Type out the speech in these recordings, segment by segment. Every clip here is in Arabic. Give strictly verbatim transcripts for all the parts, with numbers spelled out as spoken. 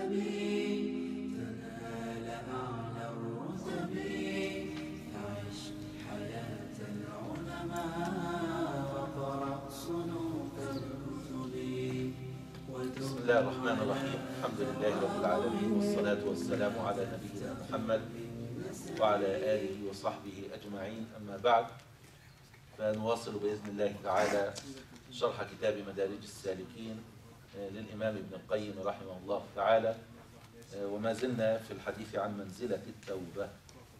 تنال أعلى الرتب. عش حياة العلماء وقرأ صنوف الكتب. بسم الله الرحمن الرحيم. الحمد لله رب العالمين، والصلاة والسلام على نبينا محمد وعلى آله وصحبه أجمعين. أما بعد، فنواصل بإذن الله تعالى شرح كتاب مدارج السالكين للإمام ابن القيم رحمه الله تعالى، وما زلنا في الحديث عن منزلة التوبة.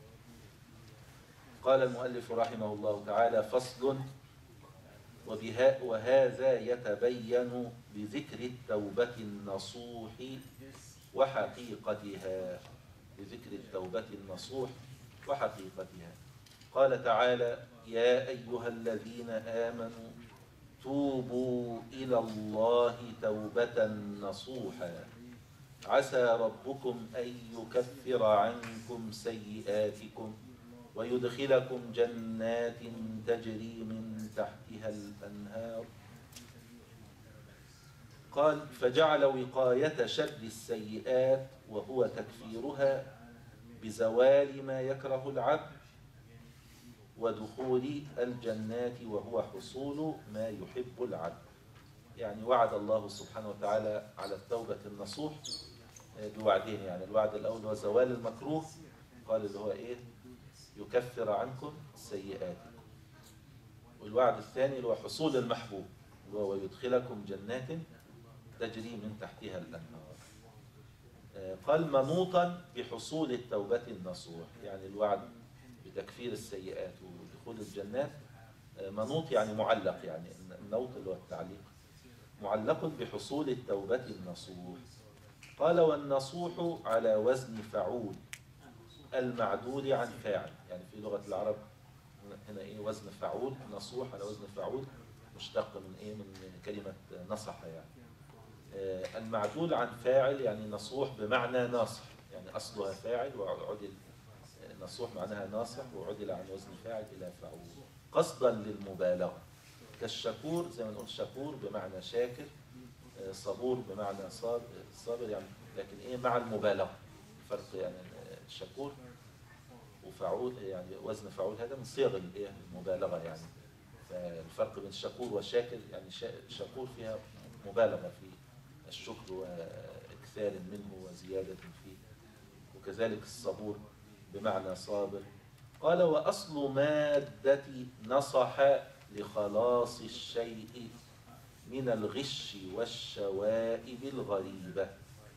قال المؤلف رحمه الله تعالى: فصل: وبها وهذا يتبين بذكر التوبة النصوح وحقيقتها. بذكر التوبة النصوح وحقيقتها. قال تعالى: يا أيها الذين آمنوا توبوا إلى الله توبة نصوحا عسى ربكم أن يكفر عنكم سيئاتكم ويدخلكم جنات تجري من تحتها الأنهار. قال: فجعل وقاية شر السيئات وهو تكفيرها بزوال ما يكره العبد، ودخول الجنات وهو حصول ما يحب العبد. يعني وعد الله سبحانه وتعالى على التوبة النصوح بوعدين. يعني الوعد الأول هو زوال المكروه، قال اللي هو إيه؟ يكفر عنكم سيئاتكم. والوعد الثاني اللي هو حصول المحبوب، اللي هو ويدخلكم جنات تجري من تحتها الأنهار. قال: منوطا بحصول التوبة النصوح. يعني الوعد بتكفير السيئات ودخول الجنات منوط، يعني معلق. يعني النوط اللي هو التعليق، معلق بحصول التوبة النصوح. قال: والنصوح على وزن فعول المعدول عن فاعل. يعني في لغة العرب هنا ايه وزن فعول، نصوح على وزن فعول، مشتق من ايه من كلمة نصح. يعني آه المعدول عن فاعل، يعني نصوح بمعنى ناصح، يعني أصلها فاعل وعدل نصوح معناها ناصح وعدل عن وزن فاعل إلى فعول قصدا للمبالغة. كالشكور، زي ما نقول شكور بمعنى شاكر، آه صبور بمعنى صابر, صابر يعني، لكن ايه مع المبالغة. الفرق يعني الشكور وفعول، يعني وزن فعول هذا من صيغ الايه المبالغه. يعني فالفرق بين الشكور والشاكر، يعني شكور فيها مبالغه في الشكر واكثار منه وزياده فيه، وكذلك الصبور بمعنى صابر. قال: واصل ماده نصح لخلاص الشيء من الغش والشوائب الغريبه.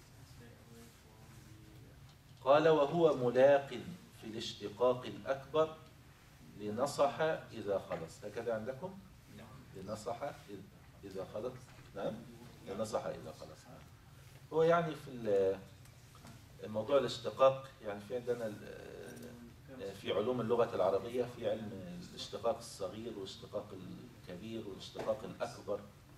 قال: وهو ملاق في الاشتقاق الأكبر لنصح إذا خلص. هكذا عندكم؟ لنصح إذا خلص. نعم، لنصح إذا خلص. نعم. هو يعني في الموضوع الاشتقاق، يعني في عندنا في علوم اللغة العربية في علم الاشتقاق الصغير والاشتقاق الكبير والاشتقاق الأكبر.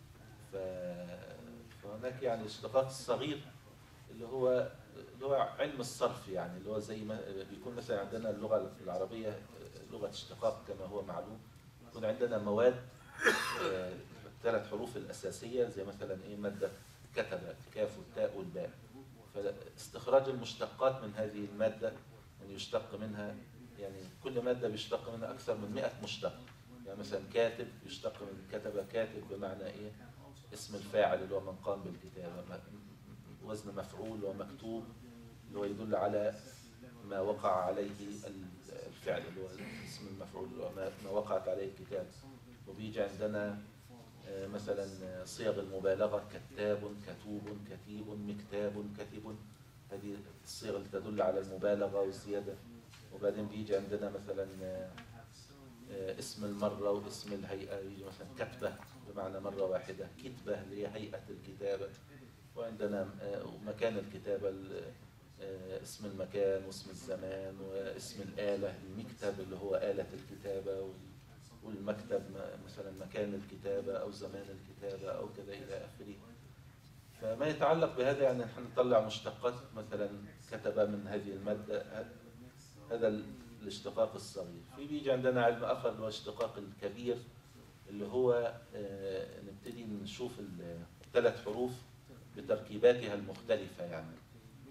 فهناك يعني الاشتقاق الصغير اللي هو اللي هو علم الصرف، يعني اللي هو زي ما بيكون مثلا عندنا اللغة العربية لغة اشتقاق كما هو معلوم. يكون عندنا مواد ثلاث حروف الأساسية، زي مثلا ايه مادة كتب، الكاف والتاء والباء. فاستخراج المشتقات من هذه المادة، يعني يشتق منها، يعني كل مادة بيشتق منها أكثر من مئة مشتق. يعني مثلا كاتب يشتق من كتب، كاتب بمعنى ايه اسم الفاعل اللي هو من قام بالكتابة. وزن مفعول ومكتوب اللي هو يدل على ما وقع عليه الفعل، اللي هو اسم المفعول اللي هو ما وقعت عليه الكتاب. وبيجي عندنا مثلا صيغ المبالغة: كتاب، كتوب، كتيب، مكتاب، كتب. هذه الصيغ اللي تدل على المبالغة والزيادة. وبعدين بيجي عندنا مثلا اسم المرة واسم الهيئة، يجي مثلا كتبة بمعنى مرة واحدة، كتبة اللي هي هيئة الكتابة. وعندنا مكان الكتابة، اسم المكان واسم الزمان واسم الآلة، المكتب اللي هو آلة الكتابة، والمكتب مثلا مكان الكتابة أو زمان الكتابة أو كذا إلى آخره. فما يتعلق بهذا يعني نحن نطلع مشتقات، مثلا كتب من هذه المادة، هذا الاشتقاق الصغير. في بيجي عندنا علم آخر اللي هو الاشتقاق الكبير، اللي هو نبتدي نشوف الثلاث حروف بتركيباتها المختلفة. يعني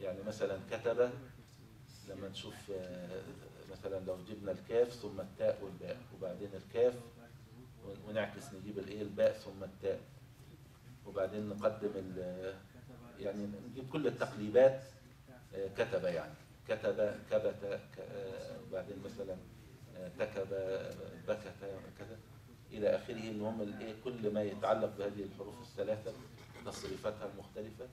يعني مثلا كتب، لما نشوف مثلا لو جبنا الكاف ثم التاء والباء وبعدين الكاف ونعكس نجيب الايه الباء ثم التاء وبعدين نقدم يعني نجيب كل التقليبات كتب، يعني كتب كبت وبعدين مثلا تكب بكت كذا الى اخره. المهم الايه كل ما يتعلق بهذه الحروف الثلاثه تصريفاتها المختلفه،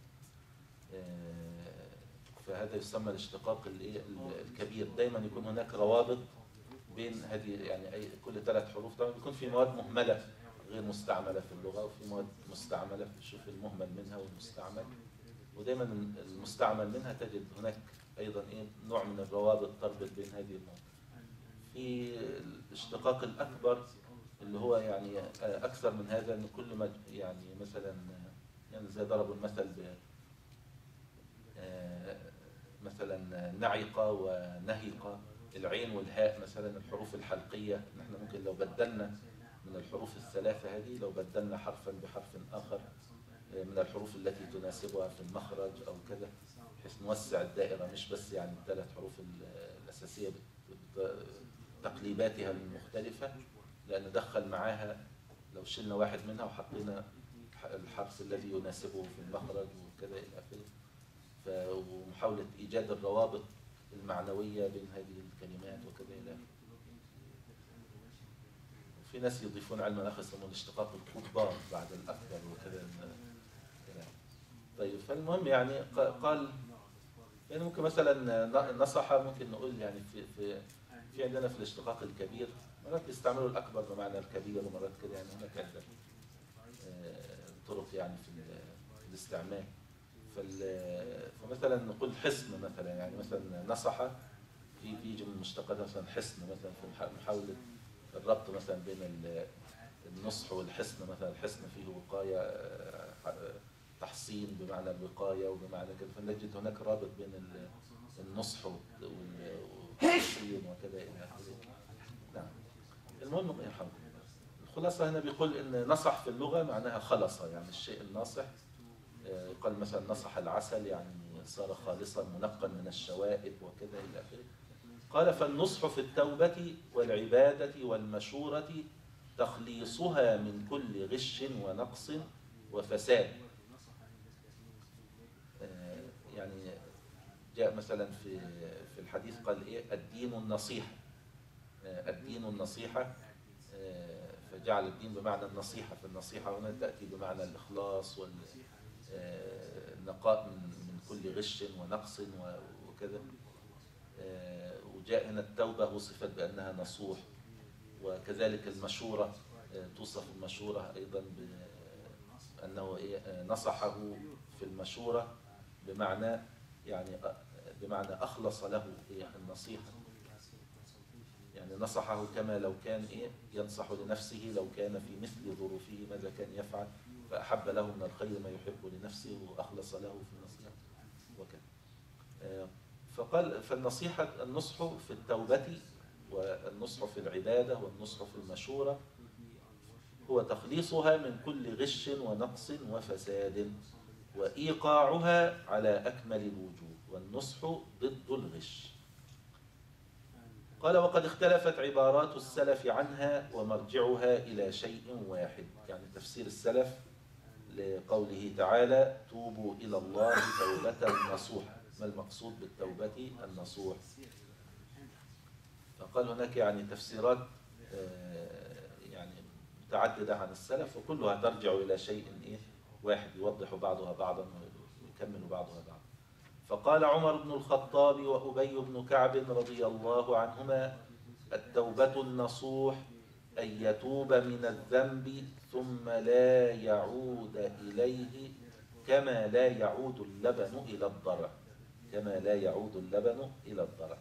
فهذا يسمى الاشتقاق الايه الكبير. دايما يكون هناك روابط بين هذه، يعني اي كل ثلاث حروف طبعا بيكون في مواد مهمله غير مستعمله في اللغه وفي مواد مستعمله، تشوف المهمل منها والمستعمل، ودايما المستعمل منها تجد هناك ايضا ايه نوع من الروابط تربط بين هذه المواد. في الاشتقاق الاكبر اللي هو يعني اكثر من هذا، ان كل ما يعني مثلا يعني زي ضربوا المثل ب مثلا نعق ونهق، العين والهاء مثلا الحروف الحلقيه، نحن ممكن لو بدلنا من الحروف الثلاثه هذه، لو بدلنا حرفا بحرف اخر من الحروف التي تناسبها في المخرج او كذا، بحيث نوسع الدائره مش بس يعني الثلاث حروف الاساسيه بتقليباتها المختلفه، لان دخل معاها لو شلنا واحد منها وحطينا الحرف الذي يناسبه في المخرج وكذا الى اخره. ومحاوله ايجاد الروابط المعنويه بين هذه الكلمات وكذا الى اخره. وفي ناس يضيفون علما اخر يسمونه اشتقاق الكبار بعد الاكبر وكذا. طيب فالمهم يعني قال يعني ممكن مثلا نصح، ممكن نقول يعني في في في عندنا في الاشتقاق الكبير مرات يستعملوا الاكبر بمعنى الكبير ومرات كده، يعني هناك عدة طرق يعني في الاستعمال. فمثلا نقول حصن مثلا، يعني مثلا نصح في بيجي من مشتقات مثلا حصن، مثلا في محاولة الربط مثلا بين النصح والحصن. مثلا الحصن فيه وقاية تحصين بمعنى الوقاية وبمعنى كده، فنجد هناك رابط بين النصح والتحصين وكذا إلى آخره. نعم. المهم يرحمكم، الخلاصة هنا بيقول إن نصح في اللغة معناها خلص، يعني الشيء الناصح. قال مثلا نصح العسل يعني صار خالصا منقا من الشوائب وكذا إلى آخره. قال فالنصح في التوبة والعبادة والمشورة تخليصها من كل غش ونقص وفساد. يعني جاء مثلا في في الحديث قال ايه الدين النصيحة، الدين النصيحة، فجعل الدين بمعنى النصيحة، فالنصيحة هنا تأتي بمعنى الإخلاص والنقاء من كل غش ونقص وكذا. وجاء هنا التوبة وصفت بأنها نصوح، وكذلك المشورة توصف المشورة أيضا بأنه نصحه في المشورة بمعنى يعني بمعنى أخلص له النصيحة، يعني نصحه كما لو كان إيه ينصح لنفسه، لو كان في مثل ظروفه ماذا كان يفعل، فأحب له من الخير ما يحب لنفسه وأخلص له في النصيحة وكذا. فقال فالنصيحة النصح في التوبة والنصح في العبادة والنصح في المشورة هو تخليصها من كل غش ونقص وفساد وإيقاعها على أكمل الوجوه، والنصح ضد الغش. قال وقد اختلفت عبارات السلف عنها ومرجعها إلى شيء واحد. يعني تفسير السلف لقوله تعالى توبوا إلى الله توبة نصوحا، ما المقصود بالتوبة النصوح؟ فقال هناك يعني تفسيرات يعني متعددة عن السلف وكلها ترجع إلى شيء إيه واحد، يوضح بعضها بعضا ويكمل بعضها بعضا. فقال عمر بن الخطاب وأبي بن كعب رضي الله عنهما التوبة النصوح أن يتوب من الذنب ثم لا يعود إليه كما لا يعود اللبن إلى الضرع، كما لا يعود اللبن إلى الضرع،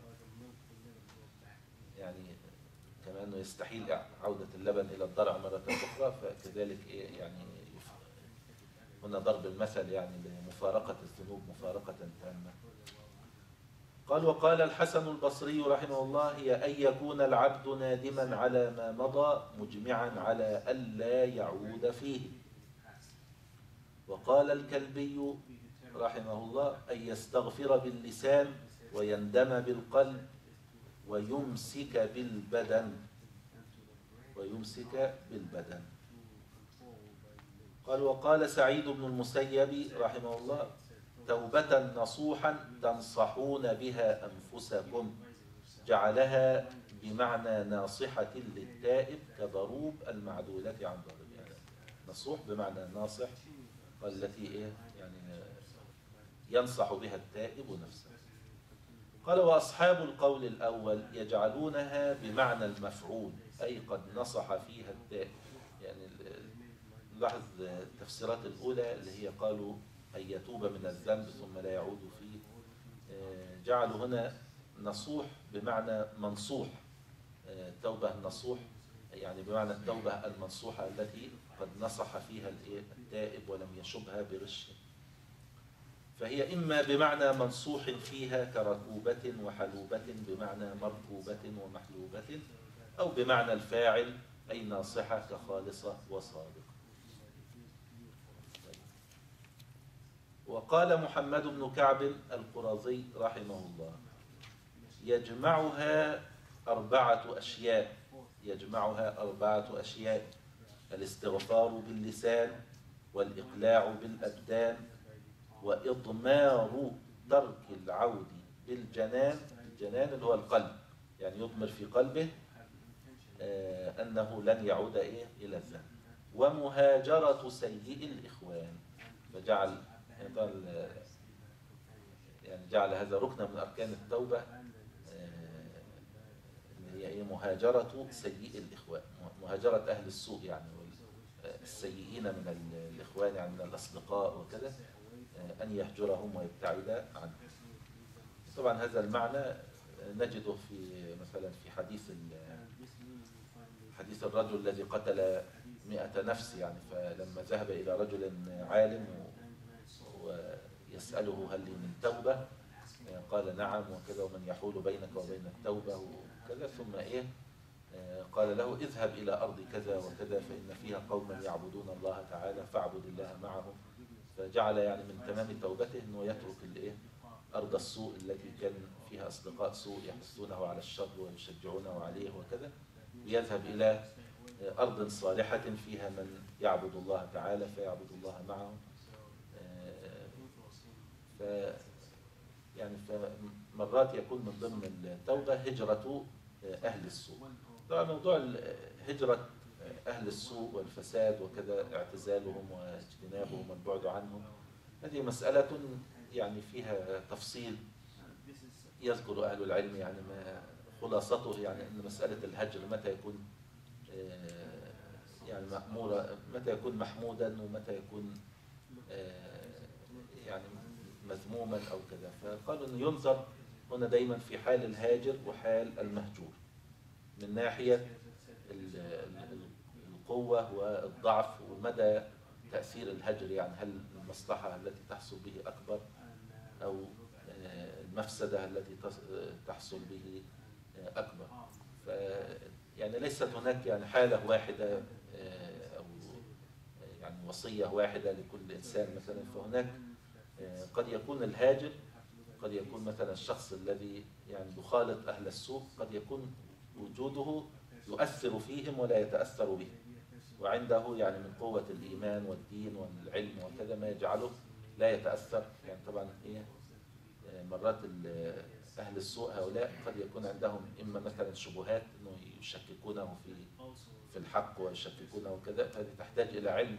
يعني كما أنه يستحيل عودة اللبن إلى الضرع مرة أخرى، فكذلك يعني هنا ضرب المثل يعني لمفارقة الذنوب مفارقة تامة. قال وقال الحسن البصري رحمه الله هي أن يكون العبد نادما على ما مضى مجمعا على ألا يعود فيه. وقال الكلبي رحمه الله أن يستغفر باللسان ويندم بالقلب ويمسك بالبدن ويمسك بالبدن. قال وقال سعيد بن المسيب رحمه الله توبة نصوحا تنصحون بها أنفسكم جعلها بمعنى ناصحة للتائب كضروب المعدولة عن ضرب. يعني نصوح بمعنى ناصح والتي إيه يعني ينصح بها التائب نفسه. قال وأصحاب القول الأول يجعلونها بمعنى المفعول أي قد نصح فيها التائب. يعني نلاحظ التفسيرات الأولى اللي هي قالوا أن يتوب من الذنب ثم لا يعود فيه، جعلوا هنا نصوح بمعنى منصوح، التوبة النصوح يعني بمعنى التوبة المنصوحة التي قد نصح فيها التائب ولم يشبها برش. فهي إما بمعنى منصوح فيها كركوبة وحلوبة بمعنى مركوبة ومحلوبة، أو بمعنى الفاعل أي ناصحة كخالصة وصادقة. وقال محمد بن كعب القرظي رحمه الله يجمعها أربعة أشياء يجمعها أربعة أشياء الاستغفار باللسان والإقلاع بالأبدان وإضمار ترك العود بالجنان. الجنان اللي هو القلب، يعني يضمر في قلبه آه أنه لن يعود إيه إلى الذنب. ومهاجرة سيء الإخوان، فجعل يعني جعل هذا ركنا من أركان التوبة اللي هي مهاجرة سيء الإخوان، مهاجرة أهل السوء يعني السيئين من الإخوان يعني من الأصدقاء وكذا، أن يهجرهم ويبتعد عنهم. طبعا هذا المعنى نجده في مثلا في حديث حديث الرجل الذي قتل مئة نفس، يعني فلما ذهب إلى رجل عالم ويسأله هل لي من توبة قال نعم وكذا ومن يحول بينك وبين التوبة وكذا، ثم إيه قال له اذهب إلى أرض كذا وكذا فإن فيها قوما يعبدون الله تعالى فاعبد الله معهم. فجعل يعني من تمام توبته أنه يترك الإيه أرض السوء التي كان فيها أصدقاء سوء يحثونه على الشر ويشجعونه عليه وكذا، ويذهب إلى أرض صالحة فيها من يعبد الله تعالى فيعبد الله معهم. ف يعني فمرات يكون من ضمن التوبة هجرة أهل السوء. طبعا موضوع هجرة أهل السوء والفساد وكذا اعتزالهم واجتنابهم والبعد عنهم، هذه مسألة يعني فيها تفصيل يذكر أهل العلم يعني ما خلاصته، يعني أن مسألة الهجر متى يكون يعني مأمورة، متى يكون محمودا ومتى يكون يعني مذموما أو كذا. فقالوا أنه ينظر هنا دايما في حال الهاجر وحال المهجور من ناحية القوة والضعف ومدى تأثير الهجر، يعني هل المصلحة التي تحصل به أكبر أو المفسدة التي تحصل به أكبر. ف يعني ليست هناك يعني حالة واحدة أو يعني وصية واحدة لكل إنسان مثلا. فهناك قد يكون الهاجر، قد يكون مثلا الشخص الذي يعني يخالط أهل السوء قد يكون وجوده يؤثر فيهم ولا يتأثر بهم، وعنده يعني من قوة الإيمان والدين والعلم وكذا ما يجعله لا يتأثر. يعني طبعا إيه مرات أهل السوء هؤلاء قد يكون عندهم إما مثلا شبهات إنه يشككونه في في الحق ويشككونه كذا، فهذه تحتاج إلى علم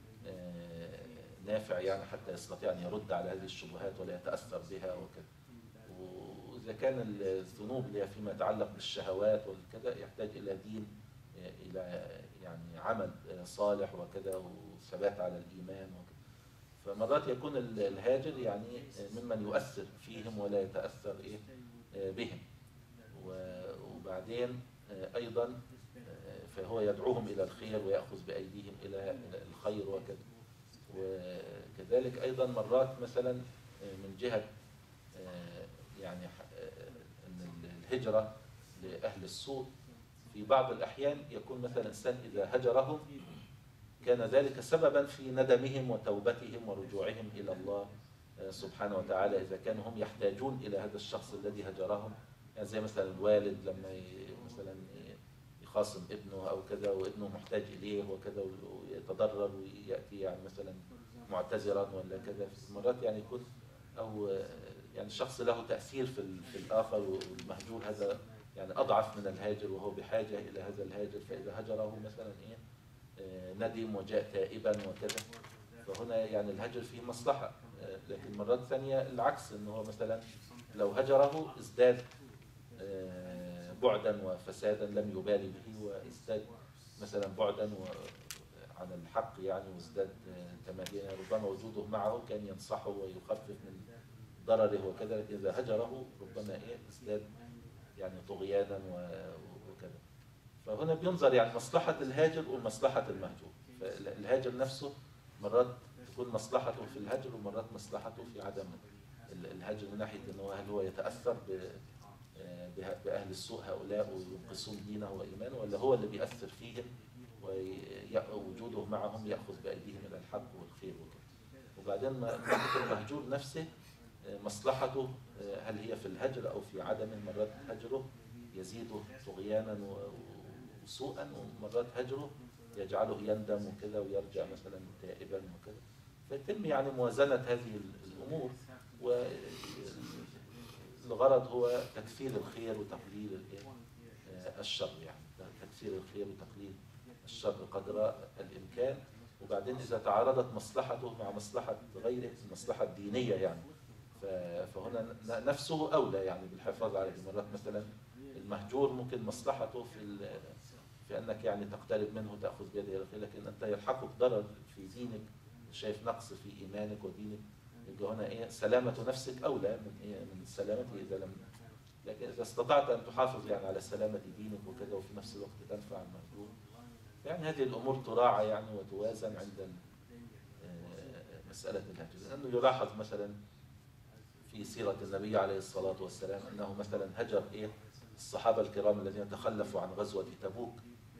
نافع يعني حتى يستطيع أن يرد على هذه الشبهات ولا يتأثر بها وكذا. وإذا كان الذنوب اللي فيما يتعلق بالشهوات وكذا يحتاج إلى دين، إلى يعني عمل صالح وكذا وثبات على الإيمان وكذا. فمرات يكون الهاجر يعني ممن يؤثر فيهم ولا يتأثر إيه بهم، وبعدين أيضا فهو يدعوهم إلى الخير ويأخذ بأيديهم إلى الخير وكذا. وكذلك أيضا مرات مثلا من جهة يعني أن الهجرة لأهل السوء في بعض الأحيان يكون مثلا الإنسان إذا هجرهم كان ذلك سببا في ندمهم وتوبتهم ورجوعهم إلى الله سبحانه وتعالى إذا كانوا هم يحتاجون إلى هذا الشخص الذي هجرهم. يعني زي مثلا الوالد لما مثلا يخاصم ابنه أو كذا وابنه محتاج إليه وكذا ويتضرر ويأتي يعني مثلا معتذرا ولا كذا، في مرات يعني يكون أو يعني الشخص له تأثير في في الآخر، والمهجور هذا يعني أضعف من الهاجر وهو بحاجة إلى هذا الهاجر، فإذا هجره مثلا إيه ندم وجاء تائبا وكذا، فهنا يعني الهجر فيه مصلحة. لكن مرات ثانية العكس، إنه هو مثلا لو هجره ازداد بعدا وفسادا لم يبالي به، وازداد مثلا بعدا عن الحق يعني، وازداد تماديا، ربما وجوده معه كان ينصحه ويخفف من ضرره وكذا، لكن إذا هجره ربما إيه ازداد يعني طغيانا وكذا. فهنا بينظر يعني مصلحة الهاجر ومصلحة المهجور. فالهاجر نفسه مرات تكون مصلحته في الهجر ومرات مصلحته في عدم الهجر، من ناحية أنه هل هو يتأثر بأهل السوء هؤلاء وينقصون دينه وإيمانه، ولا هو اللي بيأثر فيهم ووجوده معهم يأخذ بأيديهم إلى الحق والخير وكذا. وبعدين ناحية المهجور نفسه مصلحته هل هي في الهجر أو في عدم، مرات هجره يزيده طغيانا وسوءا، ومرات هجره يجعله يندم وكذا ويرجع مثلا تائبا وكذا. فيتم يعني موازنة هذه الأمور، والغرض هو تكثير الخير وتقليل الشر، يعني تكثير الخير وتقليل الشر قدر الإمكان. وبعدين إذا تعارضت مصلحته مع مصلحة غيره، المصلحة الدينية يعني، فهنا نفسه أولى يعني بالحفاظ على مرات مثلا المهجور ممكن مصلحته في في أنك يعني تقترب منه تأخذ بيده إلى الخير، لكن أنت يلحقك ضرر في دينك، شايف نقص في إيمانك ودينك، يبقى هنا إيه سلامة نفسك أولى من إيه من سلامته إذا لم. لكن إذا استطعت أن تحافظ يعني على سلامة دينك وكذا وفي نفس الوقت تنفع المهجور، يعني هذه الأمور تراعى يعني وتوازن عند مسألة الهجر. لأنه يلاحظ مثلا في سيرة النبي عليه الصلاة والسلام أنه مثلا هجر إيه الصحابة الكرام الذين تخلفوا عن غزوة تبوك.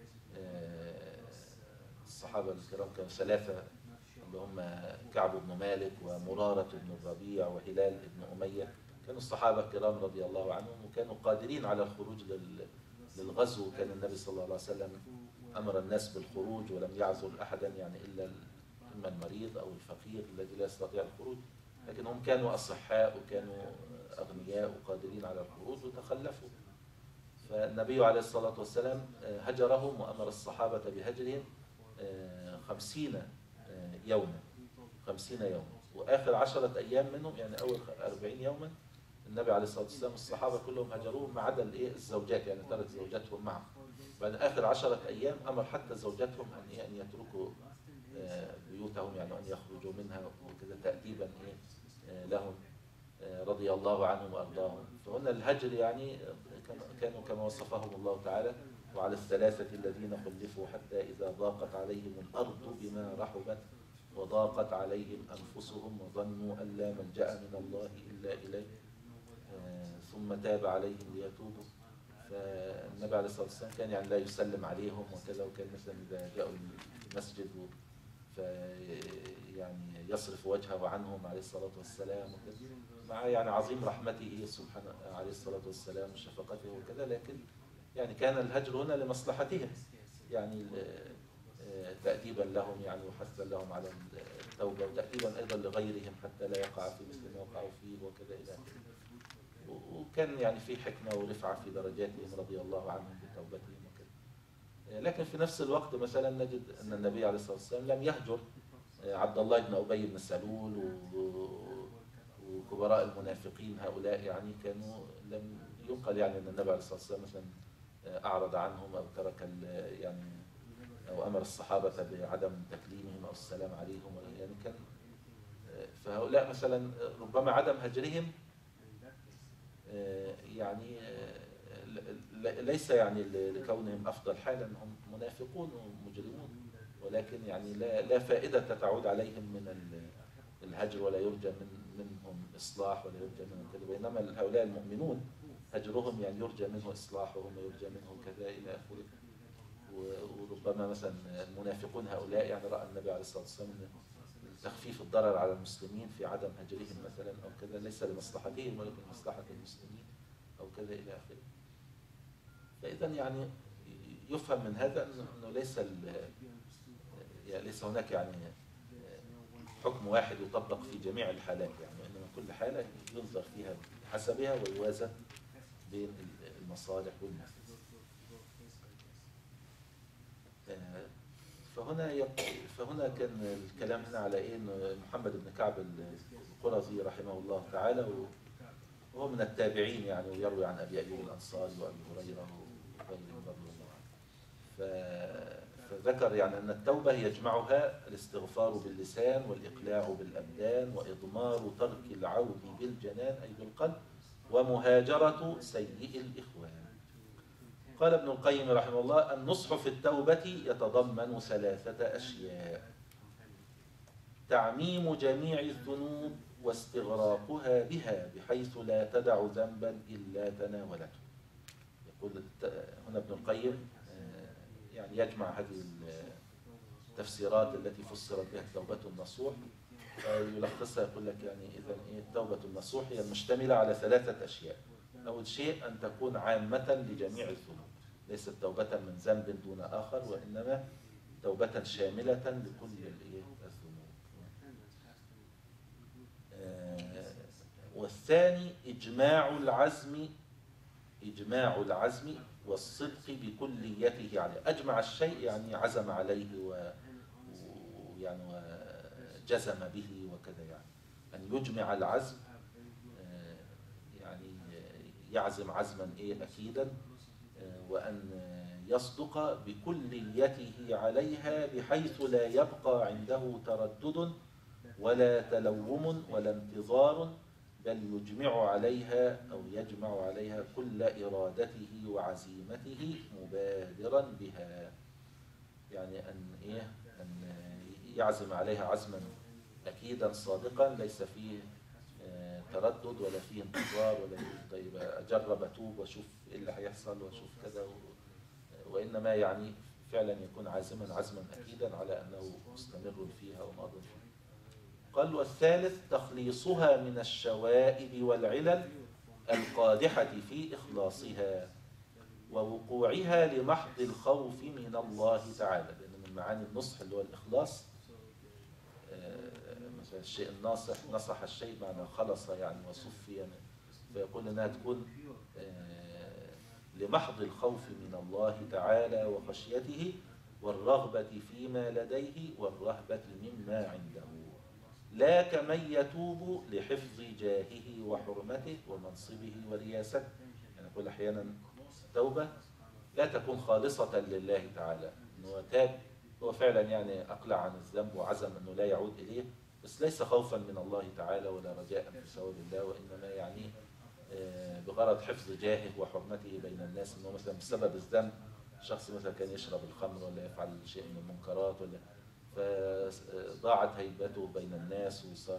الصحابة الكرام كانوا ثلاثة اللي هم كعب بن مالك ومرارة بن الربيع وهلال بن أمية، كانوا الصحابة الكرام رضي الله عنهم وكانوا قادرين على الخروج للغزو. كان النبي صلى الله عليه وسلم أمر الناس بالخروج ولم يعزل أحدا يعني إلا إما المريض أو الفقير الذي لا يستطيع الخروج، لكن هم كانوا أصحاء وكانوا أغنياء وقادرين على الخروج وتخلفوا. فالنبي عليه الصلاة والسلام هجرهم وأمر الصحابة بهجرهم خمسين يوما خمسين يوما، وآخر عشرة أيام منهم يعني أول أربعين يوما النبي عليه الصلاة والسلام الصحابة كلهم هجروهم ما عدا الزوجات، يعني ترك زوجاتهم معهم. بعد آخر عشرة أيام أمر حتى زوجاتهم أن أن يتركوا بيوتهم، يعني أن يخرجوا منها وكذا تأديبا لهم رضي الله عنهم وأرضاهم. فهنا الهجر يعني كانوا كما وصفهم الله تعالى: وعلى الثلاثة الذين خلفوا حتى إذا ضاقت عليهم الأرض بما رحبت وضاقت عليهم أنفسهم وظنوا أن لا ملجأ من الله إلا إليه ثم تاب عليهم ليتوبوا. فالنبي عليه الصلاة والسلام كان يعني لا يسلم عليهم وكذا، وكان مثلا إذا جاءوا المسجد في يعني يصرف وجهه عنهم عليه الصلاة والسلام وكذا، مع يعني عظيم رحمته سبحانه عليه الصلاة والسلام وشفقته وكذا، لكن يعني كان الهجر هنا لمصلحتهم، يعني تأديبا لهم يعني وحثا لهم على التوبة، وتأديبا أيضا لغيرهم حتى لا يقع في مثل ما وقعوا فيه وكذا إلى آخره. وكان يعني في حكمة ورفعة في درجاتهم رضي الله عنهم بتوبتهم وكذا. لكن في نفس الوقت مثلا نجد أن النبي عليه الصلاة والسلام لم يهجر عبد الله بن أبي بن سلول وكبراء المنافقين هؤلاء، يعني كانوا لم ينقل يعني أن النبي عليه الصلاة والسلام مثلا أعرض عنهم أو ترك يعني أو أمر الصحابة بعدم تكليمهم أو السلام عليهم، يعني كان فهؤلاء مثلا ربما عدم هجرهم يعني ليس يعني لكونهم أفضل حالا، هم منافقون ومجرمون، ولكن يعني لا لا فائدة تعود عليهم من الهجر، ولا يرجى من منهم إصلاح ولا يرجى منهم كذا، بينما هؤلاء المؤمنون هجرهم يعني يرجى منه إصلاحهم ويرجى منه كذا إلى آخره. وربما مثلا المنافقون هؤلاء يعني رأى النبي عليه الصلاة والسلام تخفيف الضرر على المسلمين في عدم هجرهم مثلا أو كذا، ليس لمصلحتهم ولكن لمصلحة المسلمين أو كذا إلى آخره. فإذا يعني يفهم من هذا أنه ليس يعني ليس هناك يعني حكم واحد يطبق في جميع الحالات، يعني إنما كل حالة ينظر فيها بحسبها ويوازن بين المصالح والمفاسد. فهنا فهنا كان الكلام هنا على ايه؟ ان محمد بن كعب القرظي رحمه الله تعالى وهو من التابعين يعني، ويروي عن ابي ايوب الانصاري وابي هريره وغيرهم رضي الله عنه. فذكر يعني ان التوبه يجمعها الاستغفار باللسان والاقلاع بالابدان واضمار ترك العود بالجنان اي بالقلب ومهاجره سيء الاخوان. قال ابن القيم رحمه الله: النصح في التوبة يتضمن ثلاثة أشياء: تعميم جميع الذنوب واستغراقها بها بحيث لا تدع ذنبا إلا تناولته. يقول هنا ابن القيم يعني يجمع هذه التفسيرات التي فسرت بها التوبة النصوح، يلخصها يقول لك يعني إذن إيه التوبة النصوح؟ هي المشتملة على ثلاثة أشياء. أول شيء أن تكون عامة لجميع الذنوب، ليست توبة من ذنب دون آخر، وإنما توبة شاملة لكل الذنوب. آه والثاني إجماع العزم إجماع العزم والصدق بكليته عليه. أجمع الشيء يعني عزم عليه ويعني وجزم به وكذا، يعني أن يجمع العزم آه يعني يعزم عزما إيه أكيدا، وأن يصدق بكليته عليها بحيث لا يبقى عنده تردد ولا تلوم ولا انتظار، بل يجمع عليها أو يجمع عليها كل إرادته وعزيمته مبادرا بها. يعني أن إيه أن يعزم عليها عزما أكيدا صادقا ليس فيه تردد ولا فيه انتظار ولا فيه طيب أجرب أتوب وأشوف إيه اللي هيحصل وأشوف كذا، وإنما يعني فعلا يكون عازما عزما أكيدا على أنه مستمر فيها وماض فيها. قال: والثالث تخليصها من الشوائب والعلل القادحة في إخلاصها ووقوعها لمحض الخوف من الله تعالى. لأن من معاني النصح اللي هو الإخلاص، مثلا الشيء الناصح نصح الشيء معنى خلص يعني وصفي يعني، فيقول أنها تكون لمحض الخوف من الله تعالى وخشيته والرغبة فيما لديه والرهبة مما عنده، لا كمن يتوب لحفظ جاهه وحرمته ومنصبه ورياسته. يعني كل أحيانا توبة لا تكون خالصة لله تعالى، أنه تاب هو فعلا يعني أقلع عن الذنب وعزم أنه لا يعود إليه، بس ليس خوفا من الله تعالى ولا رجاء في ثواب الله، وإنما يعني بغرض حفظ جاهه وحرمته بين الناس. أنه مثلا بسبب الذنب شخص مثلا كان يشرب الخمر ولا يفعل شيء من المنكرات ولا فضاعت هيبته بين الناس وصار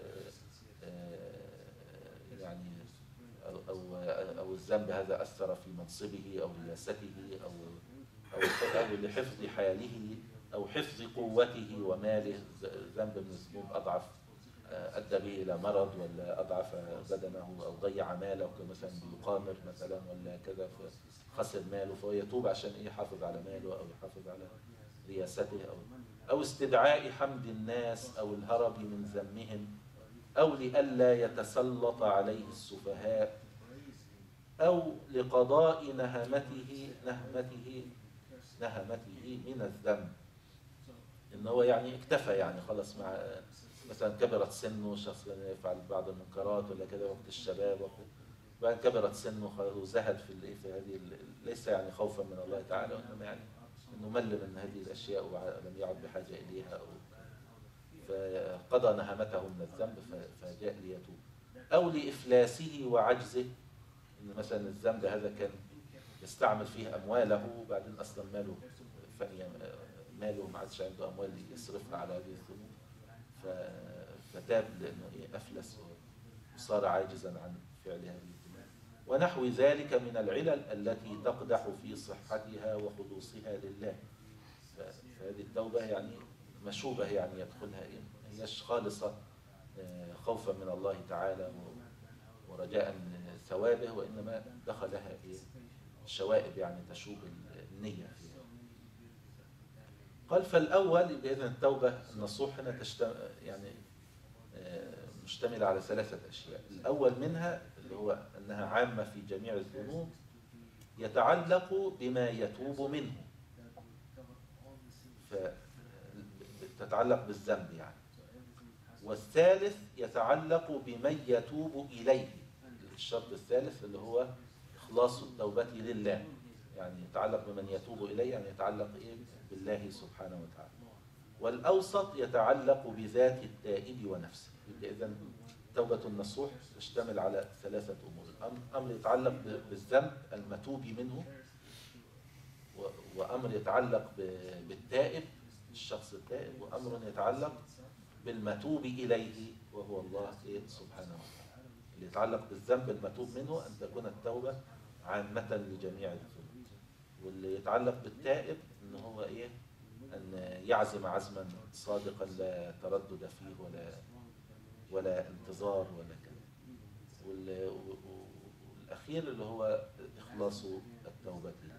يعني أو, أو, أو الذنب هذا أثر في منصبه أو رياسته أو, أو, أو لحفظ حاله أو حفظ قوته وماله. ذنب من الذنوب أضعف أدى به إلى مرض ولا أضعف بدنه أو ضيع ماله، كمثلا بيقامر مثلا ولا كذا فخسر ماله، فهو يتوب عشان يحافظ على ماله أو يحافظ على رياسته، أو أو استدعاء حمد الناس أو الهرب من ذمهم، أو لئلا يتسلط عليه السفهاء، أو لقضاء نهمته نهمته نهمته من الذنب. إن هو يعني اكتفى يعني خلص، مع مثلا كبرت سنه، شخص يفعل بعض المنكرات ولا كذا وقت الشباب، وقت بعد كبرت سنه وزهد في في هذه، ليس يعني خوفا من الله تعالى، وإنما يعني إنه مل من هذه الأشياء ولم يعد بحاجة إليها، أو فقضى نهمته من الذنب فجاء ليتوب، أو لإفلاسه وعجزه. إن مثلا الذنب هذا كان يستعمل فيه أمواله وبعدين أصلا ماله ماله ما عادش عنده أموال يصرفها على هذه الذنوب، فتاب لأنه أفلس وصار عاجزا عن فعل هذه الذنوب، ونحو ذلك من العلل التي تقدح في صحتها وخلوصها لله. فهذه التوبة يعني مشوبة يعني يدخلها هيش خالصة خوفا من الله تعالى ورجاء ثوابه، وإنما دخلها إيه الشوائب يعني تشوب النية فيها. قال فالأول بإذن التوبة النصوح هنا تشتم يعني مشتملة على ثلاثة أشياء. الأول منها اللي هو أنها عامة في جميع الذنوب يتعلق بما يتوب منه، فتتعلق بالذنب يعني. والثالث يتعلق بمن يتوب إليه، الشرط الثالث اللي هو إخلاص التوبة لله، يعني يتعلق بمن يتوب إليه يعني يتعلق إيه بالله سبحانه وتعالى. والأوسط يتعلق بذات التائب ونفسه. إذن توبة النصوح تشتمل على ثلاثة أمور: أمر يتعلق بالذنب المتوب منه، وأمر يتعلق بالتائب الشخص التائب، وأمر يتعلق بالمتوب إليه وهو الله سبحانه وتعالى. اللي يتعلق بالذنب المتوب منه أن تكون التوبة عامة لجميع الذنوب، واللي يتعلق بالتائب أنه هو إيه أن يعزم عزما صادقا لا تردد فيه ولا ولا انتظار ولا كذا. والأخير اللي هو إخلاص التوبة لله.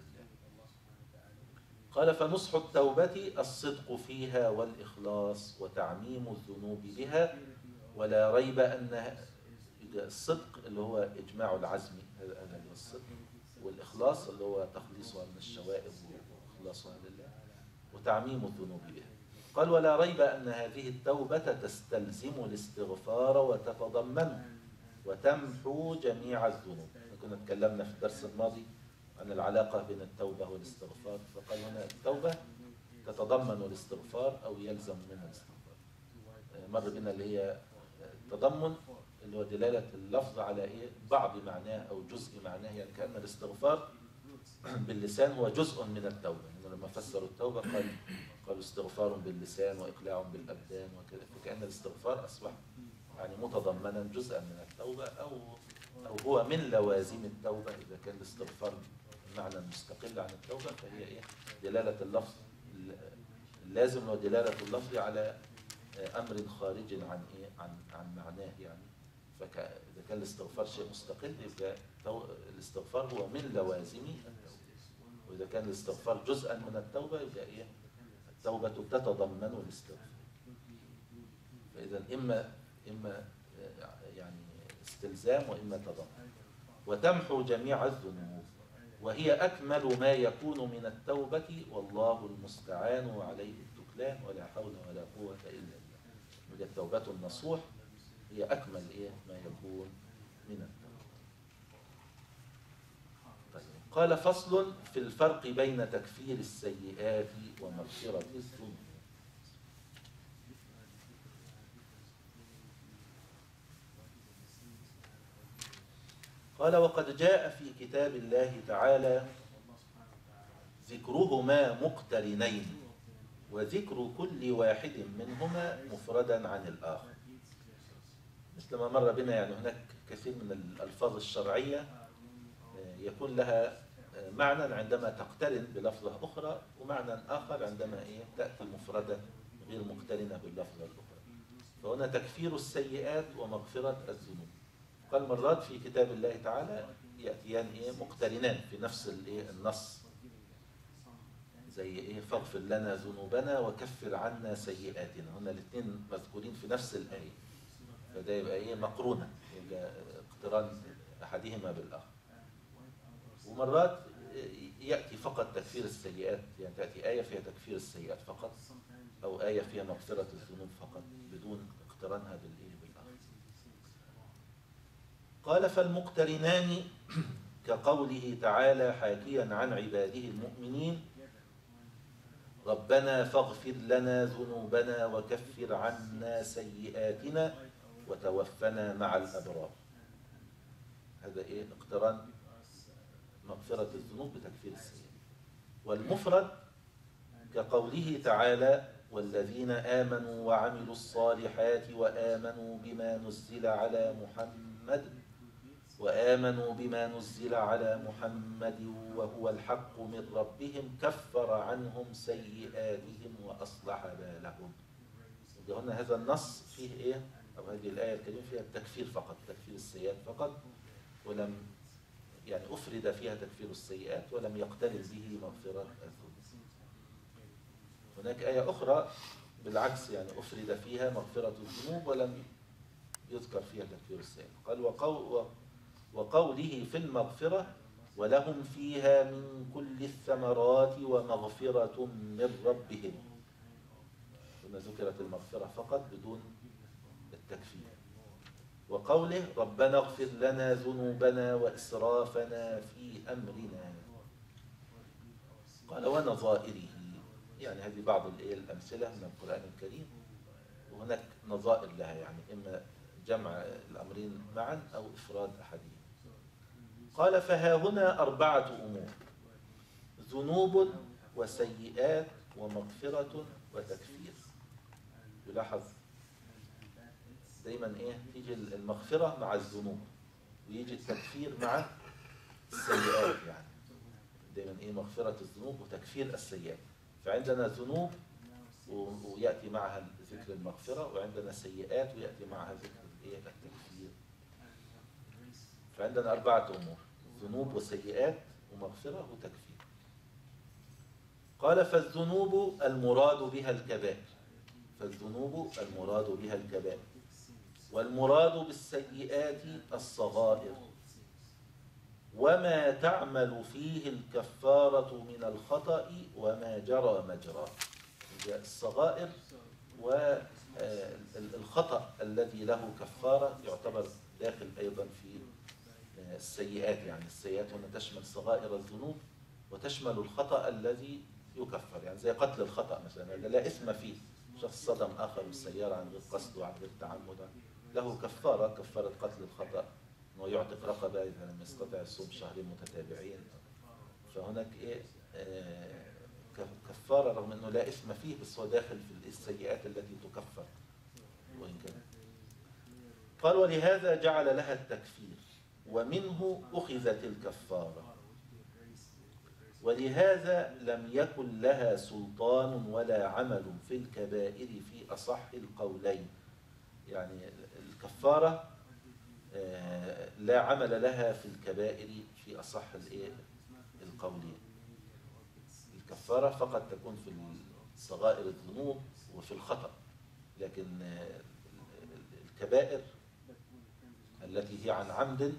قال فنصح التوبة الصدق فيها والإخلاص وتعميم الذنوب بها، ولا ريب أن الصدق اللي هو إجماع العزم، هذا هو الصدق، والإخلاص اللي هو تخليصها من الشوائب وإخلاصها لله، وتعميم الذنوب بها. قال ولا ريب أن هذه التوبة تستلزم الاستغفار وتتضمن وتمحو جميع الذنوب. كنا تكلمنا في الدرس الماضي عن العلاقة بين التوبة والاستغفار، فقال هنا التوبة تتضمن الاستغفار أو يلزم منها الاستغفار. مر بنا اللي هي التضمن اللي هو دلالة اللفظ على إيه بعض معناه أو جزء معناه، يعني كأن الاستغفار باللسان هو جزء من التوبة. يعني لما فسروا التوبة قال قالوا استغفار باللسان وإقلاع بالأبدان وكذا، فكأن الاستغفار أصبح يعني متضمنا جزءا من التوبة، أو أو هو من لوازم التوبة. إذا كان الاستغفار معنى مستقل عن التوبة فهي إيه دلالة اللفظ اللازم ودلالة اللفظ على أمر خارج عن إيه عن عن معناه يعني. فإذا كان الاستغفار شيء مستقل يبقى الاستغفار هو من لوازم التوبة، وإذا كان الاستغفار جزءا من التوبة يبقى إيه التوبة تتضمن الاستغفار. فإذا إما إما يعني استلزام وإما تضمن. وتمحو جميع الذنوب وهي أكمل ما يكون من التوبة، والله المستعان وعليه التكلان، ولا حول ولا قوة إلا بالله. وهي التوبة النصوح هي أكمل إيه ما يكون من التوبة. طيب. قال فصل في الفرق بين تكفير السيئات ومغفرة الذنوب. قال وقد جاء في كتاب الله تعالى ذكرهما مقترنين، وذكر كل واحد منهما مفردا عن الآخر. مثل ما مر بنا يعني هناك كثير من الألفاظ الشرعية يكون لها معنى عندما تقترن بلفظة أخرى، ومعنى آخر عندما إيه تأتي مفردة غير مقترنة باللفظة الأخرى. فهنا تكفير السيئات ومغفرة الذنوب. قال مرات في كتاب الله تعالى يأتيان إيه مقترنان في نفس الإيه النص، زي إيه فاغفر لنا ذنوبنا وكفر عنا سيئاتنا. هنا الاثنين مذكورين في نفس الآية، فده يبقى إيه مقرونة، يبقى اقتران أحدهما بالآخر. ومرات يأتي فقط تكفير السيئات، يعني تأتي آية فيها تكفير السيئات فقط، أو آية فيها مغفرة الذنوب فقط بدون اقترانها بالإيه بالآخر. قال فالمقترنان كقوله تعالى حاكيا عن عباده المؤمنين ربنا فاغفر لنا ذنوبنا وكفر عنا سيئاتنا وتوفنا مع الأبرار. هذا إيه اقتران مغفرة الذنوب بتكفير السيئات. والمفرد كقوله تعالى والذين آمنوا وعملوا الصالحات وآمنوا بما نزل على محمد وآمنوا بما نزل على محمد وهو الحق من ربهم كفر عنهم سيئاتهم وأصلح بالهم. هنا هذا النص فيه إيه؟ أو هذه الآية الكريمة فيها التكفير فقط، تكفير السيئات فقط، ولم يعني أفرد فيها تكفير السيئات ولم يقترن به مغفرة الذنوب. هناك آية أخرى بالعكس، يعني أفرد فيها مغفرة الذنوب ولم يذكر فيها تكفير السيئات. قال وقو وقوله في المغفرة ولهم فيها من كل الثمرات ومغفرة من ربهم. هنا ذكرت المغفرة فقط بدون التكفير. وقوله ربنا اغفر لنا ذنوبنا وإسرافنا في أمرنا. قال ونظائره، يعني هذه بعض الأمثلة من القرآن الكريم، وهناك نظائر لها، يعني إما جمع الأمرين معا أو إفراد أحدهم. قال فها هنا أربعة أمور: ذنوب وسيئات ومغفرة وتكفير. يلاحظ دايما إيه، تيجي المغفرة مع الذنوب ويجي التكفير مع السيئات، يعني دايما إيه، مغفرة الذنوب وتكفير السيئات. فعندنا ذنوب ويأتي معها ذكر المغفرة، وعندنا سيئات ويأتي معها ذكر إيه، التكفير. فعندنا أربعة أمور: ذنوب وسيئات ومغفرة وتكفير. قال فالذنوب المراد بها الكبائر، فالذنوب المراد بها الكبائر، والمراد بالسيئات الصغائر، وما تعمل فيه الكفارة من الخطأ وما جرى مجراه. الصغائر والخطأ الذي له كفارة يعتبر داخل أيضا في السيئات. يعني السيئات هنا تشمل صغائر الذنوب وتشمل الخطأ الذي يكفر، يعني زي قتل الخطأ مثلا، هذا لا إثم فيه، شخص صدم آخر بالسيارة عن غير قصد وعن غير تعمد، له كفارة، كفارة قتل الخطأ أنه يعتق رقبة إذا لم يستطع الصوم شهرين متتابعين. فهناك إيه آه كفارة رغم أنه لا إثم فيه، بس هو داخل في السيئات التي تكفر وإن كان. قال ولهذا جعل لها التكفير ومنه أخذت الكفارة، ولهذا لم يكن لها سلطان ولا عمل في الكبائر في أصح القولين. يعني الكفارة لا عمل لها في الكبائر في أصح القولين. الكفارة فقط تكون في صغائر الذنوب وفي الخطأ، لكن الكبائر التي هي عن عمد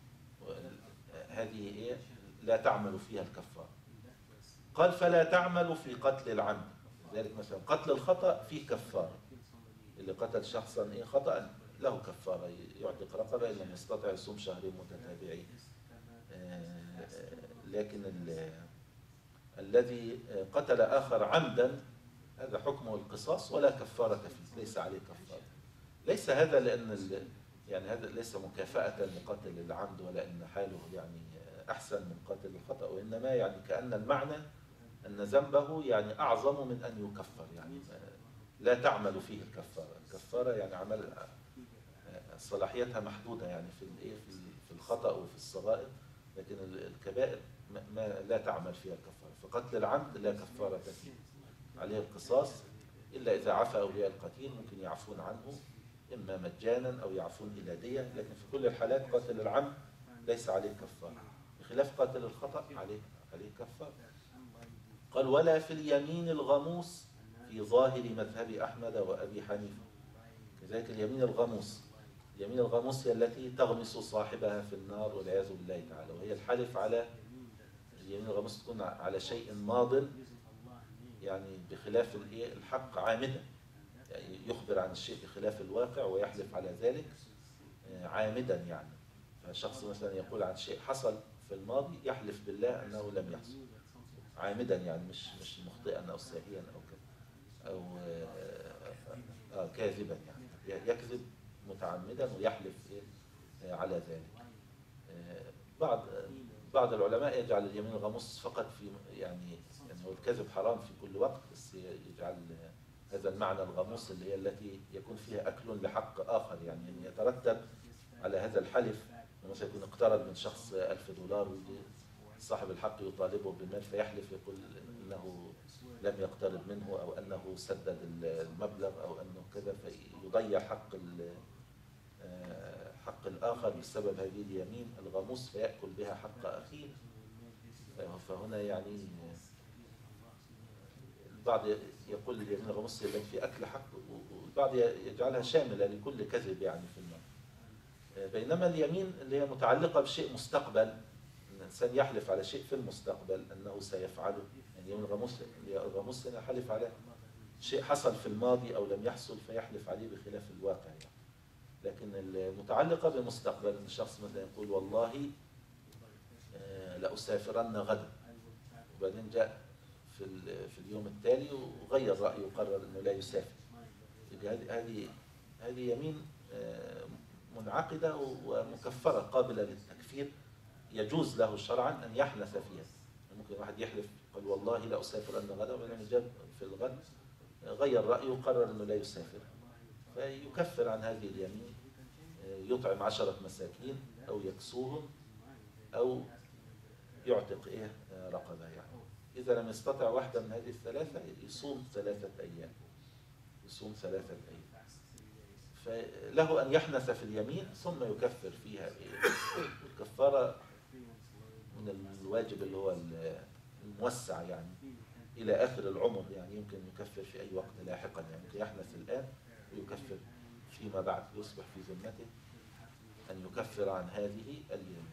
هذه لا تعمل فيها الكفارة. قال فلا تعمل في قتل العمد، لذلك مثلا قتل الخطأ فيه كفارة، اللي قتل شخصا إيه خطأ له كفارة، يعتق رقبة إن لم يستطع يصوم شهرين متتابعين. لكن الذي قتل آخر عمدا هذا حكمه القصاص ولا كفارة فيه، ليس عليه كفارة. ليس هذا لأن يعني هذا ليس مكافأة لقاتل العمد ولا أن حاله يعني أحسن من قاتل الخطأ، وإنما يعني كأن المعنى أن ذنبه يعني أعظم من أن يكفر، يعني لا تعمل فيه الكفارة. الكفارة يعني عمل صلاحيتها محدودة يعني في في الخطأ وفي الصغائر، لكن الكبائر ما لا تعمل فيها الكفارة. فقتل العمد لا كفارة فيه، عليه القصاص، إلا إذا عفى أولياء القتيل ممكن يعفون عنه إما مجانا أو يعفون إلى دية، لكن في كل الحالات قاتل العمد ليس عليه كفارة، بخلاف قاتل الخطأ عليه عليه كفارة. قال ولا في اليمين الغموس في ظاهر مذهب أحمد وأبي حنيفة. كذلك اليمين الغموس، اليمين الغموس هي التي تغمس صاحبها في النار والعياذ بالله تعالى، وهي الحلف على اليمين الغموس تكون على شيء ماض، يعني بخلاف الحق عامدا، يعني يخبر عن الشيء بخلاف الواقع ويحلف على ذلك عامدا. يعني فشخص مثلا يقول عن شيء حصل في الماضي يحلف بالله أنه لم يحصل عامدا، يعني مش مش مخطئا أو ساهيا أو كذا أو آه كاذبا، يعني يكذب متعمدا ويحلف على ذلك. بعض بعض العلماء يجعل اليمين الغموس فقط في يعني يعني هو الكذب حرام في كل وقت، بس يجعل هذا المعنى الغموس اللي هي التي يكون فيها أكل لحق آخر، يعني يترتب على هذا الحلف. مثلا يكون اقترض من شخص ألف دولار ويجي صاحب الحق يطالبه بالمال فيحلف يقول إنه لم يقترب منه أو أنه سدد المبلغ أو أنه كذا، فيضيع حق حق الآخر بسبب هذه اليمين الغموس فيأكل بها حق أخيه. فهنا يعني البعض يقول اليمين الغموس التي في أكل حق، والبعض يجعلها شاملة لكل كذب يعني في النار. بينما اليمين اللي هي متعلقة بشيء مستقبل، الإنسان يحلف على شيء في المستقبل أنه سيفعله، يعني يمين الغموس الغموس هنا حلف على شيء حصل في الماضي أو لم يحصل فيحلف عليه بخلاف الواقع يعني. لكن المتعلقة بالمستقبل أن الشخص مثلا يقول والله لأسافرن غدا، وبعدين جاء في في اليوم التالي وغير رأيه وقرر أنه لا يسافر. هذه هذه يمين منعقدة ومكفرة قابلة للتكفير، يجوز له شرعا أن يحنث فيها. ممكن واحد يحلف قال والله لا أسافر أن غدا، وبعدين جاء في الغد غير رأيه وقرر أنه لا يسافر، فيكفر عن هذه اليمين، يطعم عشرة مساكين أو يكسوهم أو يعتق إيه رقبة يعني. إذا لم يستطع واحدة من هذه الثلاثة يصوم ثلاثة أيام يصوم ثلاثة أيام فله أن يحنث في اليمين ثم يكفر فيها إيه. الكفارة من الواجب اللي هو الموسع يعني إلى آخر العمر، يعني يمكن يكفر في أي وقت لاحقا، يعني يمكن يحنث الآن ويكفر فيما بعد، يصبح في ذمته أن يكفر عن هذه اليمين.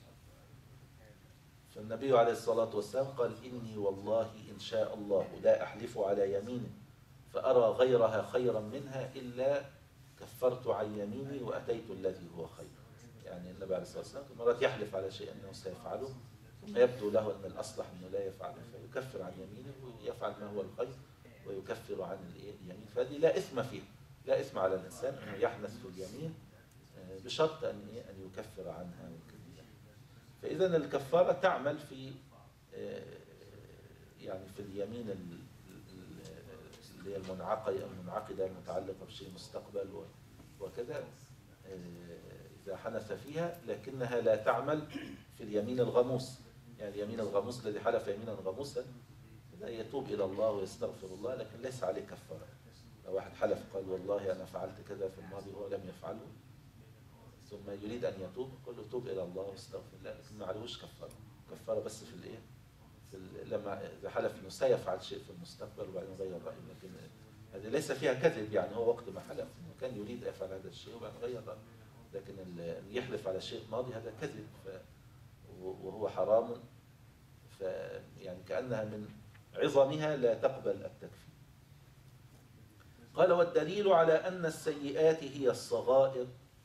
فالنبي عليه الصلاة والسلام قال إني والله إن شاء الله لا أحلف على يمين فأرى غيرها خيرا منها إلا كفرت عن يميني وأتيت الذي هو خير. يعني النبي عليه الصلاة والسلام مرات يحلف على شيء أنه سيفعله ثم يبدو له أن الأصلح أنه لا يفعله فيكفر عن يمينه ويفعل ما هو الخير ويكفر عن اليمين. فهذه لا إثم فيها، لا إثم على الإنسان أنه يحنث في اليمين بشرط أن أن يكفر عنها. فإذا الكفارة تعمل في يعني في اليمين اللي هي المنعقدة المنعقدة المتعلقة بشيء مستقبل وكذا إذا حنث فيها، لكنها لا تعمل في اليمين الغموس. يعني اليمين الغموس الذي حلف يمينا غموسا إذا يتوب إلى الله ويستغفر الله لكن ليس عليه كفارة. لو واحد حلف قال والله أنا فعلت كذا في الماضي وهو لم يفعله ثم يريد أن يتوب يقول له توب إلى الله واستغفر الله، لكن ما عليهوش كفارة. كفارة بس في الإيه؟ في لما إذا حلف إنه سيفعل شيء في المستقبل وبعدين غير رأيه، لكن هذه ليس فيها كذب، يعني هو وقت ما حلف إنه كان يريد يفعل هذا الشيء وبعدين غير رأيه. لكن أن يحلف على شيء ماضي هذا كذب وهو حرام، ف يعني كأنها من عظمها لا تقبل التكفير. قال والدليل على أن السيئات هي الصغائر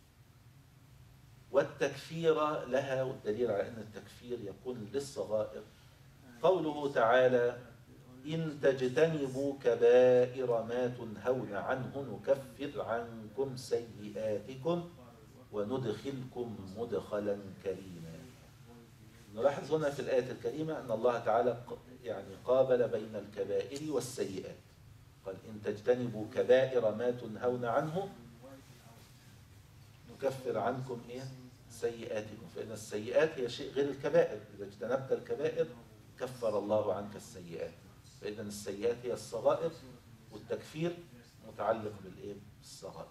والتكفير لها، والدليل على أن التكفير يكون للصغائر قوله تعالى إن تجتنبوا كبائر ما تنهون عنه نكفر عنكم سيئاتكم وندخلكم مدخلا كريما. نلاحظ هنا في الآية الكريمة أن الله تعالى يعني قابل بين الكبائر والسيئات. قال إن تجتنبوا كبائر ما تنهون عنه نكفر عنكم إيه؟ سيئاتكم. فإن السيئات هي شيء غير الكبائر، إذا اجتنبت الكبائر كفر الله عنك السيئات. فإذا السيئات هي الصغائر والتكفير متعلق بالإيه؟ بالصغائر.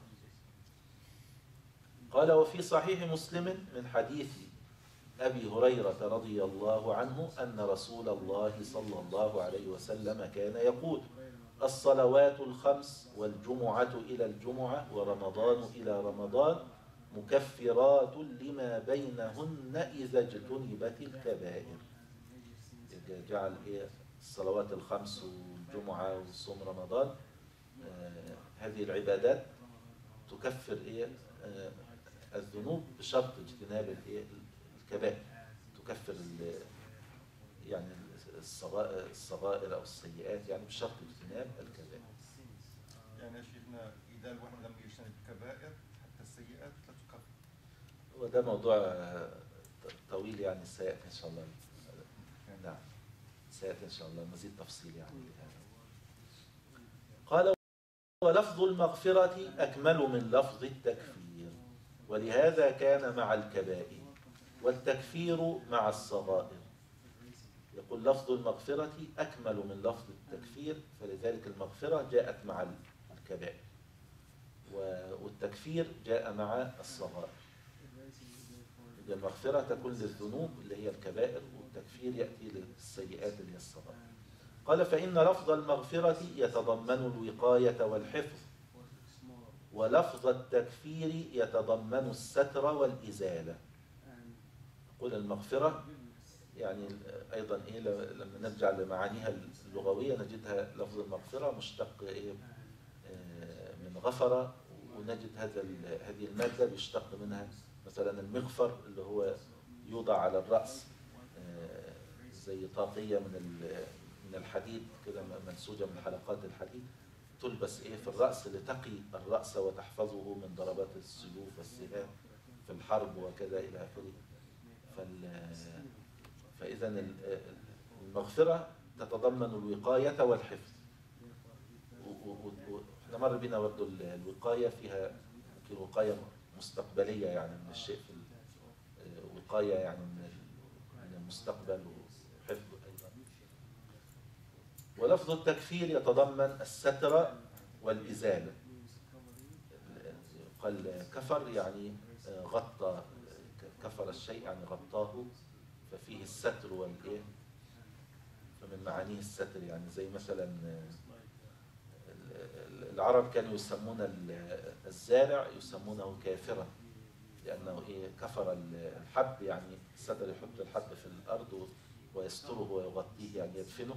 قال وفي صحيح مسلم من حديث أبي هريرة رضي الله عنه أن رسول الله صلى الله عليه وسلم كان يقول الصلوات الخمس والجمعة إلى الجمعة ورمضان إلى رمضان مكفرات لما بينهن إذا اجتنبت الكبائر. جعل إيه الصلوات الخمس والجمعة وصوم رمضان آه هذه العبادات تكفر إيه آه الذنوب بشرط اجتناب الإيه الكبائر، تكفر يعني الصغائر, الصغائر أو السيئات يعني بشرط اجتناب الكبائر. يعني يا شيخنا إذا الواحد لم يجتنب الكبائر حتى السيئات لا تكفر. وده موضوع طويل يعني سيأتي إن شاء الله. نعم سيأتي إن شاء الله مزيد تفصيل يعني. قال ولفظ المغفرة أكمل من لفظ التكفير ولهذا كان مع الكبائر والتكفير مع الصغائر. يقول لفظ المغفرة أكمل من لفظ التكفير، فلذلك المغفرة جاءت مع الكبائر والتكفير جاء مع الصغائر. المغفرة تكون للذنوب اللي هي الكبائر، والتكفير يأتي للسيئات اللي هي الصغائر. قال فإن لفظ المغفرة يتضمن الوقاية والحفظ، ولفظ التكفير يتضمن الستر والإزالة. قل المغفرة يعني أيضا إيه لما نرجع لمعانيها اللغوية نجدها لفظ المغفرة مشتق إيه من غفر، ونجد هذا هذه المادة بيشتق منها مثلا المغفر اللي هو يوضع على الرأس زي طاقية من من الحديد كده منسوجة من حلقات الحديد، تلبس إيه في الرأس لتقي الرأس وتحفظه من ضربات السيوف والسهام في الحرب وكذا إلى آخره. فإذا المغفرة تتضمن الوقاية والحفظ. احنا مر بنا برضه الوقاية فيها ممكن وقاية مستقبلية يعني من الشيء، في وقاية يعني من المستقبل وحفظ أيضا. ولفظ التكفير يتضمن الستر والإزالة. قال كفر يعني غطى، كفر الشيء يعني غطاه، ففيه الستر والإيه، فمن معانيه الستر يعني زي مثلا العرب كانوا يسمون الزارع يسمونه كافرا، لأنه إيه كفر الحب، يعني الستر يحط الحب في الأرض ويستره ويغطيه يعني يدفنه،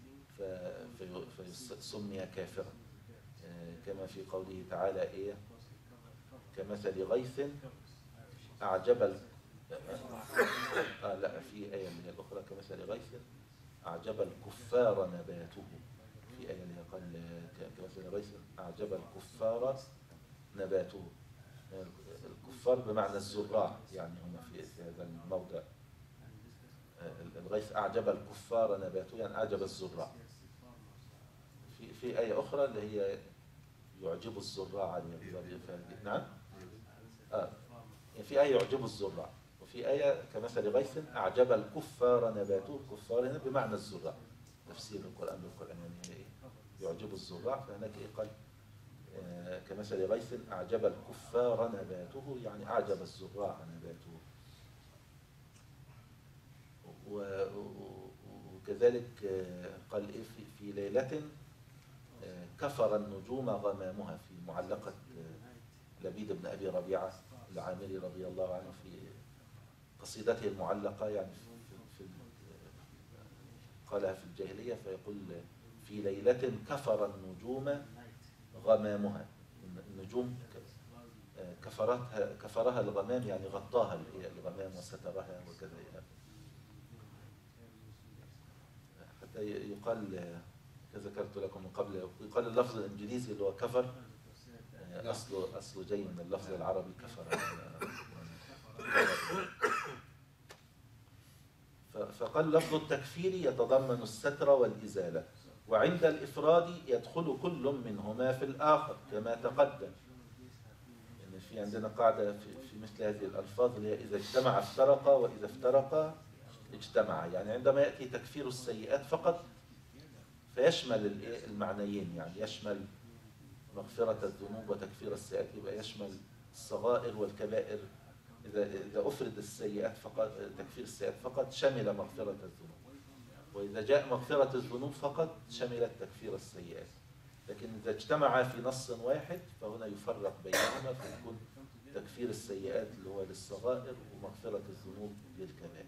فسمي كافرا. كما في قوله تعالى إيه كمثل غيث أعجب ال... آه لا في آية من الأخرى كمثل غيث أعجب الكفار نباته، في آية اللي قال كمثل غيث أعجب الكفار نباته. الكفار بمعنى الزراع يعني هنا في هذا الموضع. الغيث أعجب الكفار نباته يعني أعجب الزراع. في في آية أخرى اللي هي يعجب الزراع. نعم آه في آية يعجب الزراع، وفي آية كمثل غيث أعجب الكفار نباته. الكفار هنا بمعنى الزراع، تفسير القرآن بالقرآن يعني يعجب الزراع. فهناك إيه قال آه كمثل غيث أعجب الكفار نباته يعني أعجب الزراع نباته. وكذلك قال إيه في, في ليلة كفر النجوم غمامها، في معلقة لبيد بن أبي ربيعة العامري رضي الله عنه في قصيدته المعلقة يعني في, في قالها في الجاهلية، فيقول في ليلة كفر النجوم غمامها. النجوم كفرتها كفرها الغمام يعني غطاها الغمام وسترها وكذا. حتى يقال كذكرت لكم من قبل يقال اللفظ الإنجليزي اللي هو كفر أصله أصله جاي من اللفظ العربي كفر. فقال لفظ التكفير يتضمن الستر والإزالة، وعند الإفراد يدخل كل منهما في الآخر كما تقدم. يعني في عندنا قاعدة في, في مثل هذه الألفاظ اللي هي إذا اجتمع افترقا وإذا افترقا اجتمع. يعني عندما يأتي تكفير السيئات فقط فيشمل المعنيين، يعني يشمل مغفرة الذنوب وتكفير السيئات، يبقى يشمل الصغائر والكبائر. إذا إذا أفرد السيئات فقط تكفير السيئات فقط شمل مغفرة الذنوب، وإذا جاء مغفرة الذنوب فقط شملت تكفير السيئات. لكن إذا اجتمعا في نص واحد فهنا يفرق بينهما، فيكون تكفير السيئات اللي هو للصغائر ومغفرة الذنوب للكبائر.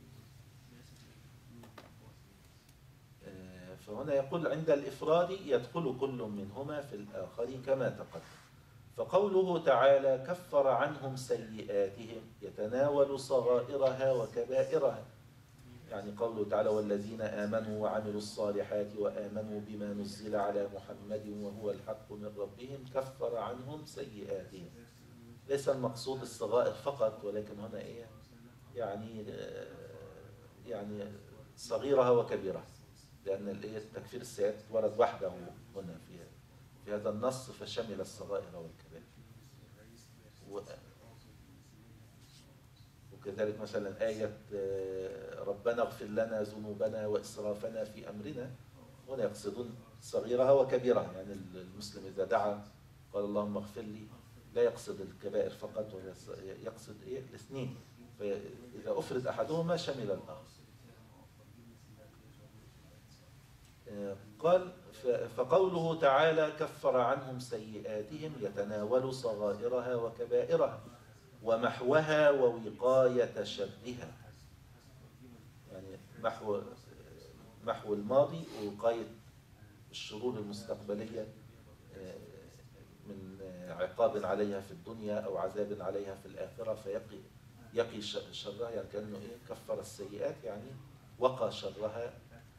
فهنا يقول عند الإفراد يدخل كل منهما في الآخر كما تقدم. فقوله تعالى كفر عنهم سيئاتهم يتناول صغائرها وكبائرها، يعني قوله تعالى والذين آمنوا وعملوا الصالحات وآمنوا بما نزل على محمد وهو الحق من ربهم كفر عنهم سيئاتهم. ليس المقصود الصغائر فقط، ولكن هنا إيه يعني يعني صغيرها وكبيرها، لأن التكفير السيئات ورد وحده هنا في في هذا النص فشمل الصغائر والكبائر. ولذلك مثلا آية آه، ربنا اغفر لنا ذنوبنا وإسرافنا في أمرنا، هنا يقصدون صغيرها وكبيرها. يعني المسلم إذا دعا قال اللهم اغفر لي لا يقصد الكبائر فقط، يقصد إيه الاثنين، فإذا أفرد أحدهما شمل الآخر. قال فقوله تعالى كفر عنهم سيئاتهم يتناول صغائرها وكبائرها ومحوها ووقاية شرها، يعني محو محو الماضي ووقاية الشرور المستقبلية من عقاب عليها في الدنيا أو عذاب عليها في الآخرة، فيقي يقي شرها، يعني كأنه إيه كفر السيئات يعني وقى شرها.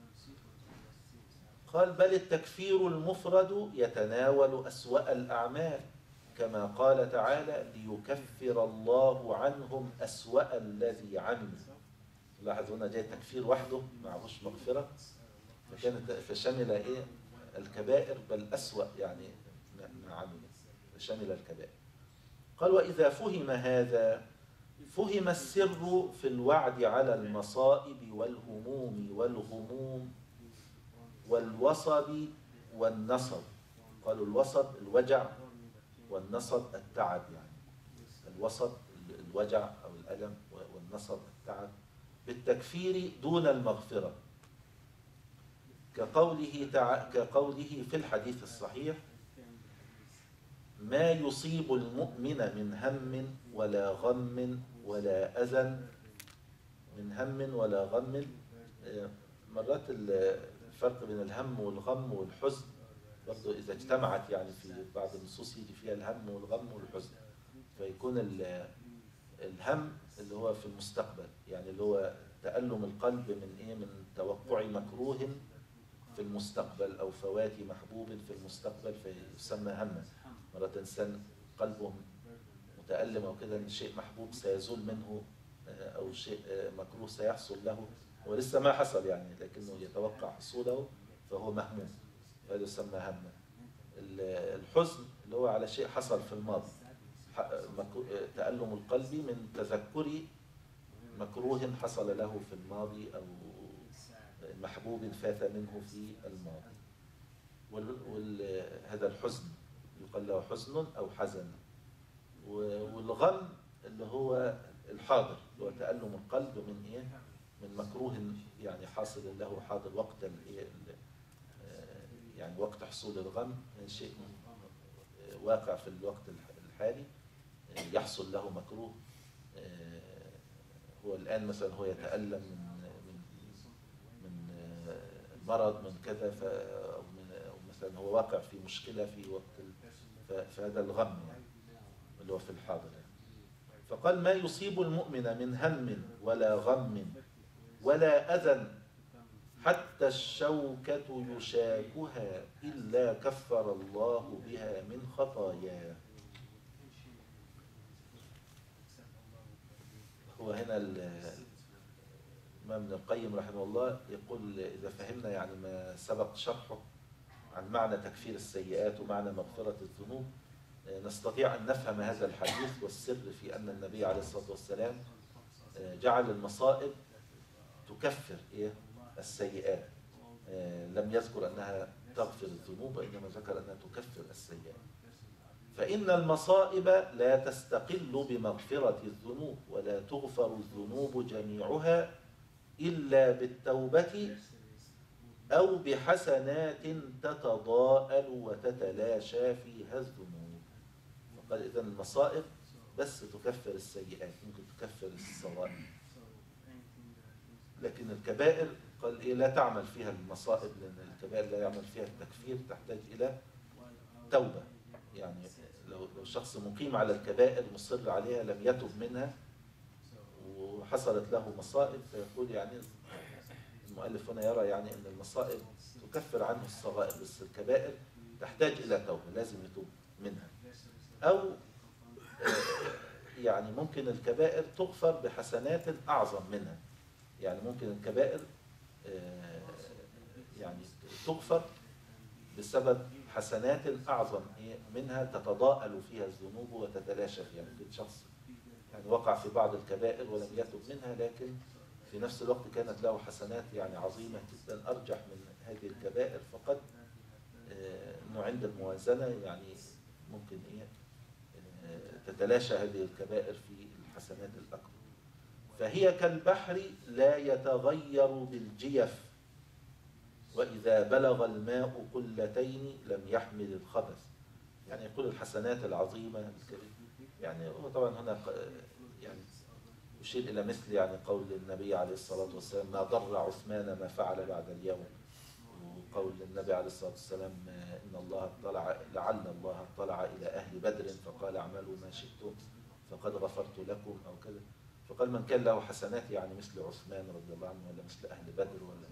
قال بل التكفير المفرد يتناول أسوأ الأعمال كما قال تعالى ليكفر الله عنهم أسوأ الذي عملوا. لاحظ هنا جاي تكفير وحده معهوش مغفرة، فكانت فشمل إيه الكبائر بل أسوأ يعني ما عملوا، فشمل الكبائر. قال وإذا فهم هذا فهم السر في الوعد على المصائب والهموم والغموم والوصب والنصب. قالوا الوصب الوجع والنصب التعب، يعني الوصب الوجع أو الألم والنصب التعب بالتكفير دون المغفرة، كقوله تع... كقوله في الحديث الصحيح ما يصيب المؤمن من هم ولا غم ولا أذى، من هم ولا غم. مرات الفرق بين الهم والغم والحزن برضو إذا اجتمعت، يعني في بعض النصوص يجي فيها الهم والغم والحزن، فيكون الهم اللي هو في المستقبل، يعني اللي هو تألم القلب من إيه من توقع مكروه في المستقبل أو فوات محبوب في المستقبل فيسمى هما. مرات إنسان قلبه متألم أو كده إن شيء محبوب سيزول منه أو شيء مكروه سيحصل له ولسه ما حصل يعني، لكنه يتوقع حصوله فهو مهموم، هذا يسمى هما. الحزن اللي هو على شيء حصل في الماضي، تألم القلب من تذكر مكروه حصل له في الماضي أو محبوب فات منه في الماضي. وهذا الحزن يقال له حزن أو حزن. والغم اللي هو الحاضر اللي هو تألم القلب من إيه من مكروه يعني حاصل له حاضر وقت يعني وقت حصول الغم، من شيء واقع في الوقت الحالي يحصل له مكروه. هو الآن مثلا هو يتألم من من من مرض من كذا، أو مثلا هو واقع في مشكلة في وقت، فهذا الغم يعني اللي هو في الحاضر يعني. فقال ما يصيب المؤمن من هم ولا غم ولا أذى حتى الشوكة يشاكها إلا كفر الله بها من خطاياه. هو هنا الإمام ابن القيم رحمه الله يقول إذا فهمنا يعني ما سبق شرحه عن معنى تكفير السيئات ومعنى مغفرة الذنوب نستطيع أن نفهم هذا الحديث والسر في أن النبي عليه الصلاة والسلام جعل المصائب تكفر إيه السيئات، لم يذكر أنها تغفر الذنوب وإنما ذكر أنها تكفر السيئات. فإن المصائب لا تستقل بمغفرة الذنوب ولا تغفر الذنوب جميعها إلا بالتوبة أو بحسنات تتضاءل وتتلاشى فيها الذنوب. فقال إذن المصائب بس تكفر السيئات، ممكن تكفر الصغائر، لكن الكبائر قال إيه لا تعمل فيها المصائب، لأن الكبائر لا يعمل فيها التكفير، تحتاج إلى توبة. يعني لو لو شخص مقيم على الكبائر مصر عليها لم يتب منها وحصلت له مصائب، فيقول يعني المؤلف هنا يرى يعني أن المصائب تكفر عنه الصغائر، بس الكبائر تحتاج إلى توبة لازم يتوب منها. أو يعني ممكن الكبائر تغفر بحسنات أعظم منها، يعني ممكن الكبائر يعني تغفر بسبب حسنات أعظم منها تتضاءل فيها الذنوب وتتلاشى فيها. ممكن شخص يعني وقع في بعض الكبائر ولم يتب منها، لكن في نفس الوقت كانت له حسنات يعني عظيمة جدا أرجح من هذه الكبائر، فقد أنه عند الموازنة يعني ممكن إيه تتلاشى هذه الكبائر في الحسنات الأكبر. فهي كالبحر لا يتغير بالجيف، وإذا بلغ الماء قلتين لم يحمل الخبث. يعني يقول الحسنات العظيمة يعني هو طبعا هنا يعني يشير إلى مثل يعني قول النبي عليه الصلاة والسلام ما ضر عثمان ما فعل بعد اليوم، وقول النبي عليه الصلاة والسلام إن الله اطلع لعل الله اطلع إلى أهل بدر فقال اعملوا ما شئتم فقد غفرت لكم أو كذا. فقال من كان له حسنات يعني مثل عثمان رضي الله عنه ولا مثل أهل بدر ولا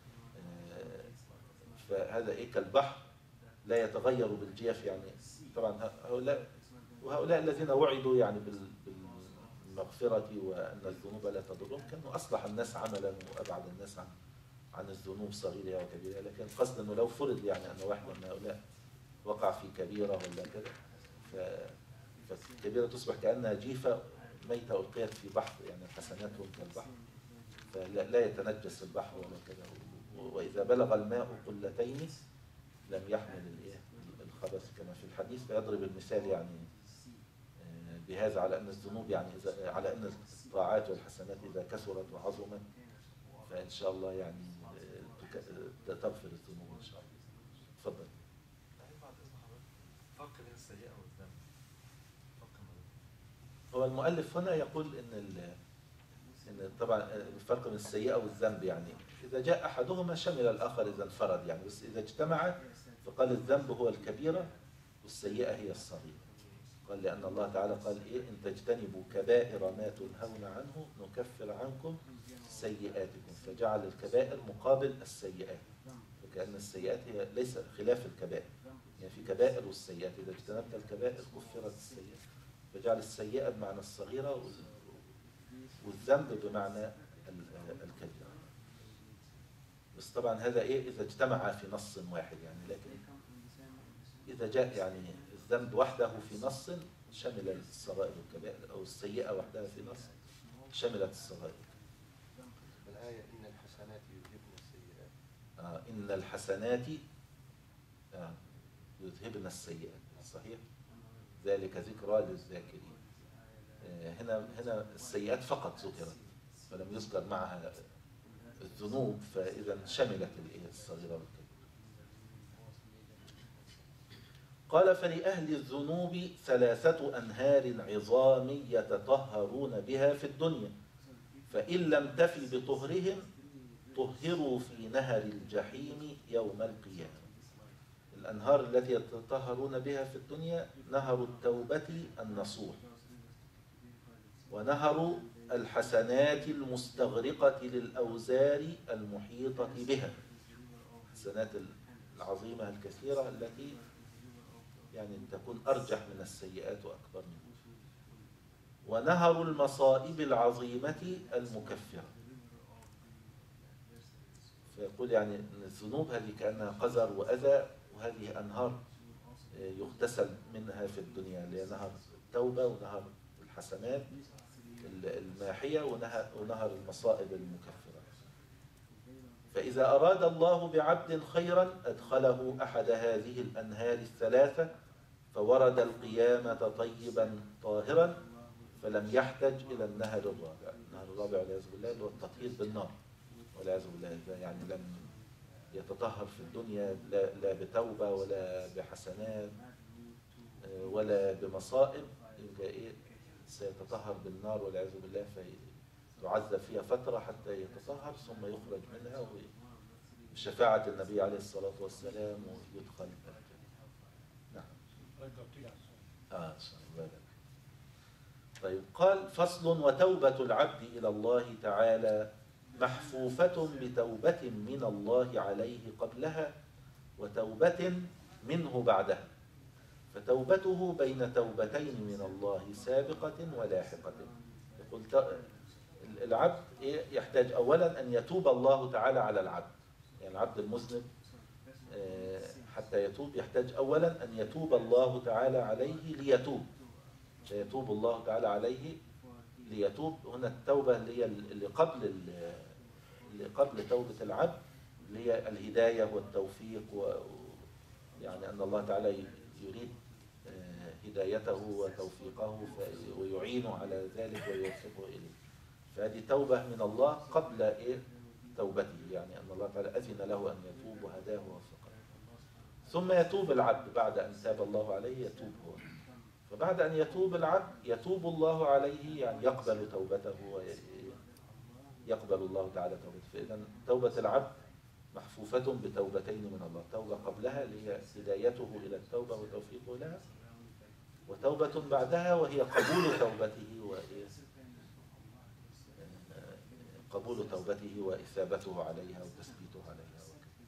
فهذا إيه كالبحر لا يتغير بالجيف. يعني طبعا هؤلاء وهؤلاء الذين وعدوا يعني بالمغفرة وأن الذنوب لا تضرهم كانوا أصلح الناس عملا وأبعد الناس عن عن الذنوب صغيرة وكبيرة، لكن قصد أنه لو فرض يعني أن واحد من هؤلاء وقع في كبيرة ولا كذا فالكبيرة تصبح كأنها جيفة ميتة ألقيت في بحر، يعني حسناتهم كالبحر فلا يتنجس البحر ولا كذا. وإذا بلغ الماء قلتين لم يحمل الخبث كما في الحديث. فيضرب المثال يعني بهذا على أن الذنوب يعني إذا على أن الطاعات والحسنات إذا كثرت وعظمت فإن شاء الله يعني تغفر الذنوب إن شاء الله. تفضل. فرق بين السيئة والذنب. هو المؤلف هنا يقول إن إن طبعا الفرق بين السيئة والذنب يعني إذا جاء أحدهما شمل الآخر إذا انفرد يعني، بس إذا اجتمع فقال الذنب هو الكبيرة والسيئة هي الصغيرة. قال لأن الله تعالى قال إيه إن تجتنبوا كبائر ما تنهون عنه نكفر عنكم سيئاتكم، فجعل الكبائر مقابل السيئات، فكأن السيئات هي ليس خلاف الكبائر، يعني في كبائر والسيئات إذا اجتنبت الكبائر كفرت السيئات، فجعل السيئة بمعنى الصغيرة والذنب بمعنى الكبيرة. بس طبعا هذا إيه إذا اجتمع في نص واحد يعني، لكن إذا جاء يعني الذنب وحده في نص شمل الصغائر والكبائر، أو السيئة وحدها في نص شملت الصغائر. الآية إن الحسنات يذهبن السيئات. آه إن الحسنات آه يذهبن السيئات صحيح، ذلك ذكرى للذاكرين. آه هنا هنا السيئات فقط ذكرت فلم يذكر معها الذنوب، فإذا شملت الصغيرة والكبيرة. قال فلأهل الذنوب ثلاثة أنهار عظام يتطهرون بها في الدنيا، فإن لم تف بطهرهم طهروا في نهر الجحيم يوم القيامة. الأنهار التي يتطهرون بها في الدنيا نهر التوبة النصوح، ونهر الحسنات المستغرقة للأوزار المحيطة بها، الحسنات العظيمة الكثيرة التي يعني تكون أرجح من السيئات وأكبر منها، ونهر المصائب العظيمة المكفرة. فيقول يعني أن الذنوب هذه كأنها قذر وأذى، وهذه أنهار يغتسل منها في الدنيا، اللي هي نهر التوبة ونهر الحسنات الماحية ونهر المصائب المكفرة. فإذا أراد الله بعبد خيرا أدخله أحد هذه الأنهار الثلاثة فورد القيامة طيبا طاهرا فلم يحتج إلى النهر الرابع. النهر الرابع والعياذ بالله اللي هو التطهير بالنار والعياذ بالله، يعني لم يتطهر في الدنيا لا, لا بتوبة ولا بحسنات ولا بمصائب، يبقى إيه سيتطهر بالنار والعياذ بالله، فيعذب فيها فترة حتى يتطهر ثم يخرج منها بشفاعة النبي عليه الصلاة والسلام ويدخل الجنة. نعم. آه طيب قال فصل وتوبة العبد إلى الله تعالى محفوفة بتوبة من الله عليه قبلها وتوبة منه بعدها، فتوبته بين توبتين من الله سابقة ولاحقة. يقول العبد يحتاج أولا أن يتوب الله تعالى على العبد، يعني العبد المذنب حتى يتوب يحتاج أولا أن يتوب الله تعالى عليه ليتوب، فيتوب الله تعالى عليه ليتوب. هنا التوبة اللي هي اللي قبل ال- اللي قبل توبة العبد، اللي هي الهداية والتوفيق، و يعني أن الله تعالى يريد آه، هدايته وتوفيقه ف- ويعينه على ذلك ويوفقه إليه. فهذه توبة من الله قبل إيه توبته، يعني أن الله تعالى أذن له أن يتوب وهداه ووفقه. ثم يتوب العبد بعد أن تاب الله عليه، يتوب هو. فبعد أن يتوب العبد يتوب الله عليه، يعني يقبل توبته ويقبل الله تعالى توبته. فإذا توبة العبد محفوفة بتوبتين من الله، توبة قبلها اللي هي هدايته إلى التوبة وتوفيقه لها، وتوبة بعدها وهي قبول توبته و قبول توبته وإثابته عليها وتثبيته عليها.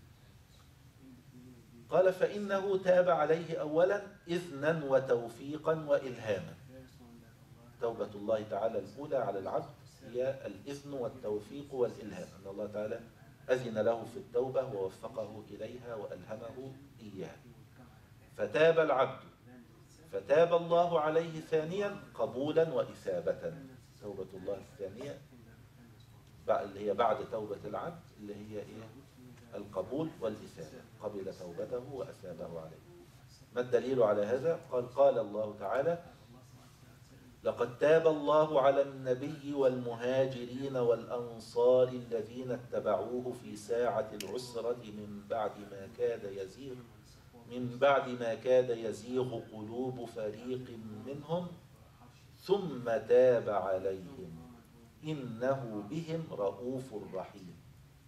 قال فإنه تاب عليه أولا إذنا وتوفيقا وإلهاما. توبة الله تعالى الأولى على العبد هي الإذن والتوفيق والإلهام، أن الله تعالى أذن له في التوبة ووفقه إليها وألهمه إياها. فتاب العبد فتاب الله عليه ثانيا قبولا وإثابة. توبة الله الثانية اللي هي بعد توبة العبد اللي هي إيه؟ القبول والإثابة، قبل توبته وأثابه عليه. ما الدليل على هذا؟ قال قال الله تعالى لقد تاب الله على النبي والمهاجرين والأنصار الذين اتبعوه في ساعة العسرة من بعد ما كاد يزيغ من بعد ما كاد يزيغ قلوب فريق منهم ثم تاب عليهم إنه بهم رؤوف رحيم.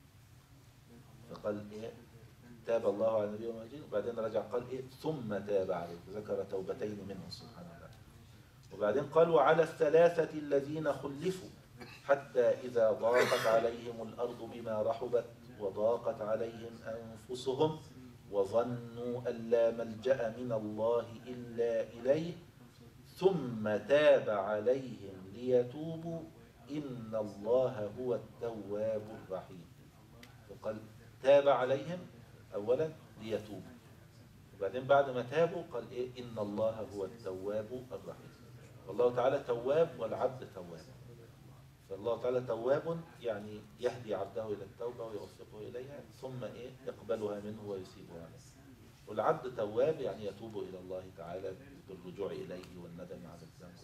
فقال إيه؟ تاب الله على النبي والمهاجرين، وبعدين رجع قال إيه؟ ثم تاب عليهم، ذكر توبتين منهم سبحانه وتعالى. وبعدين قال وعلى الثلاثة الذين خلفوا حتى إذا ضاقت عليهم الأرض بما رحبت وضاقت عليهم أنفسهم وظنوا أن لا ملجأ من الله إلا إليه ثم تاب عليهم ليتوبوا إن الله هو التواب الرحيم. فقال تاب عليهم أولا ليتوبوا، وبعدين بعد ما تابوا قال إيه؟ إن الله هو التواب الرحيم. والله تعالى تواب والعبد تواب. فالله تعالى تواب يعني يهدي عبده إلى التوبة ويوفقه إليها ثم إيه؟ يقبلها منه ويثيبها عنه. والعبد تواب يعني يتوب إلى الله تعالى بالرجوع إليه والندم على الذنب.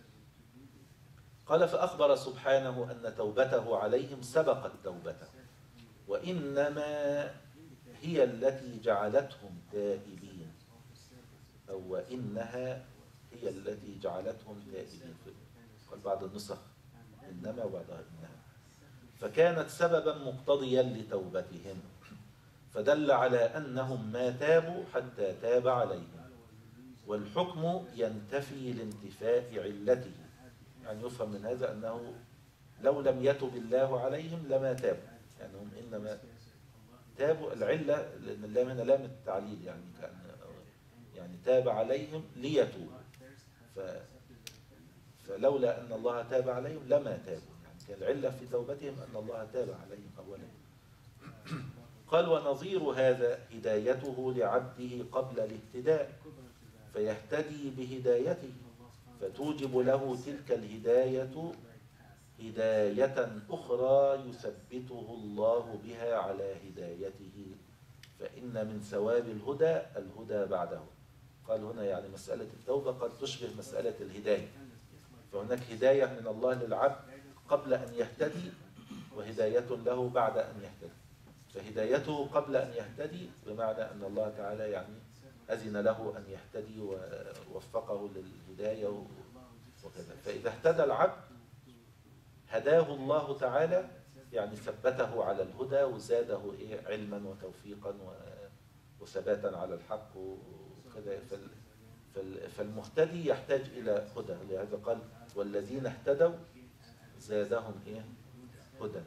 قال فأخبر سبحانه أن توبته عليهم سبقت توبته، وإنما هي التي جعلتهم تائبين، أو وإنها هي التي جعلتهم تائبين. قال بعض النسخ إنما وبعضها إنها. فكانت سببا مقتضيا لتوبتهم، فدل على أنهم ما تابوا حتى تاب عليهم. والحكم ينتفي لانتفاء علته، يعني يفهم من هذا أنه لو لم يتب الله عليهم لما تابوا، يعني هم إنما تابوا العلة، لأن اللام هنا لام التعليل، يعني كأن يعني تاب عليهم ليتوبوا، ف فلولا أن الله تاب عليهم لما تابوا، يعني كان العلة في توبتهم أن الله تاب عليهم أولا. قال ونظير هذا هدايته لعبده قبل الاهتداء فيهتدي بهدايته فتوجب له تلك الهداية هداية أخرى يثبته الله بها على هدايته، فإن من ثواب الهدى الهدى بعده. قال هنا يعني مسألة التوبة قد تشبه مسألة الهداية، فهناك هداية من الله للعبد قبل أن يهتدي وهداية له بعد أن يهتدي. فهدايته قبل أن يهتدي بمعنى أن الله تعالى يعني أذن له أن يهتدي ووفقه للهداية وكذا. فإذا اهتدى العبد هداه الله تعالى، يعني ثبته على الهدى وزاده إيه علما وتوفيقا وثباتا على الحق وكذا. فالمهتدي يحتاج إلى هدى، لهذا قال والذين اهتدوا زادهم إيه هدى.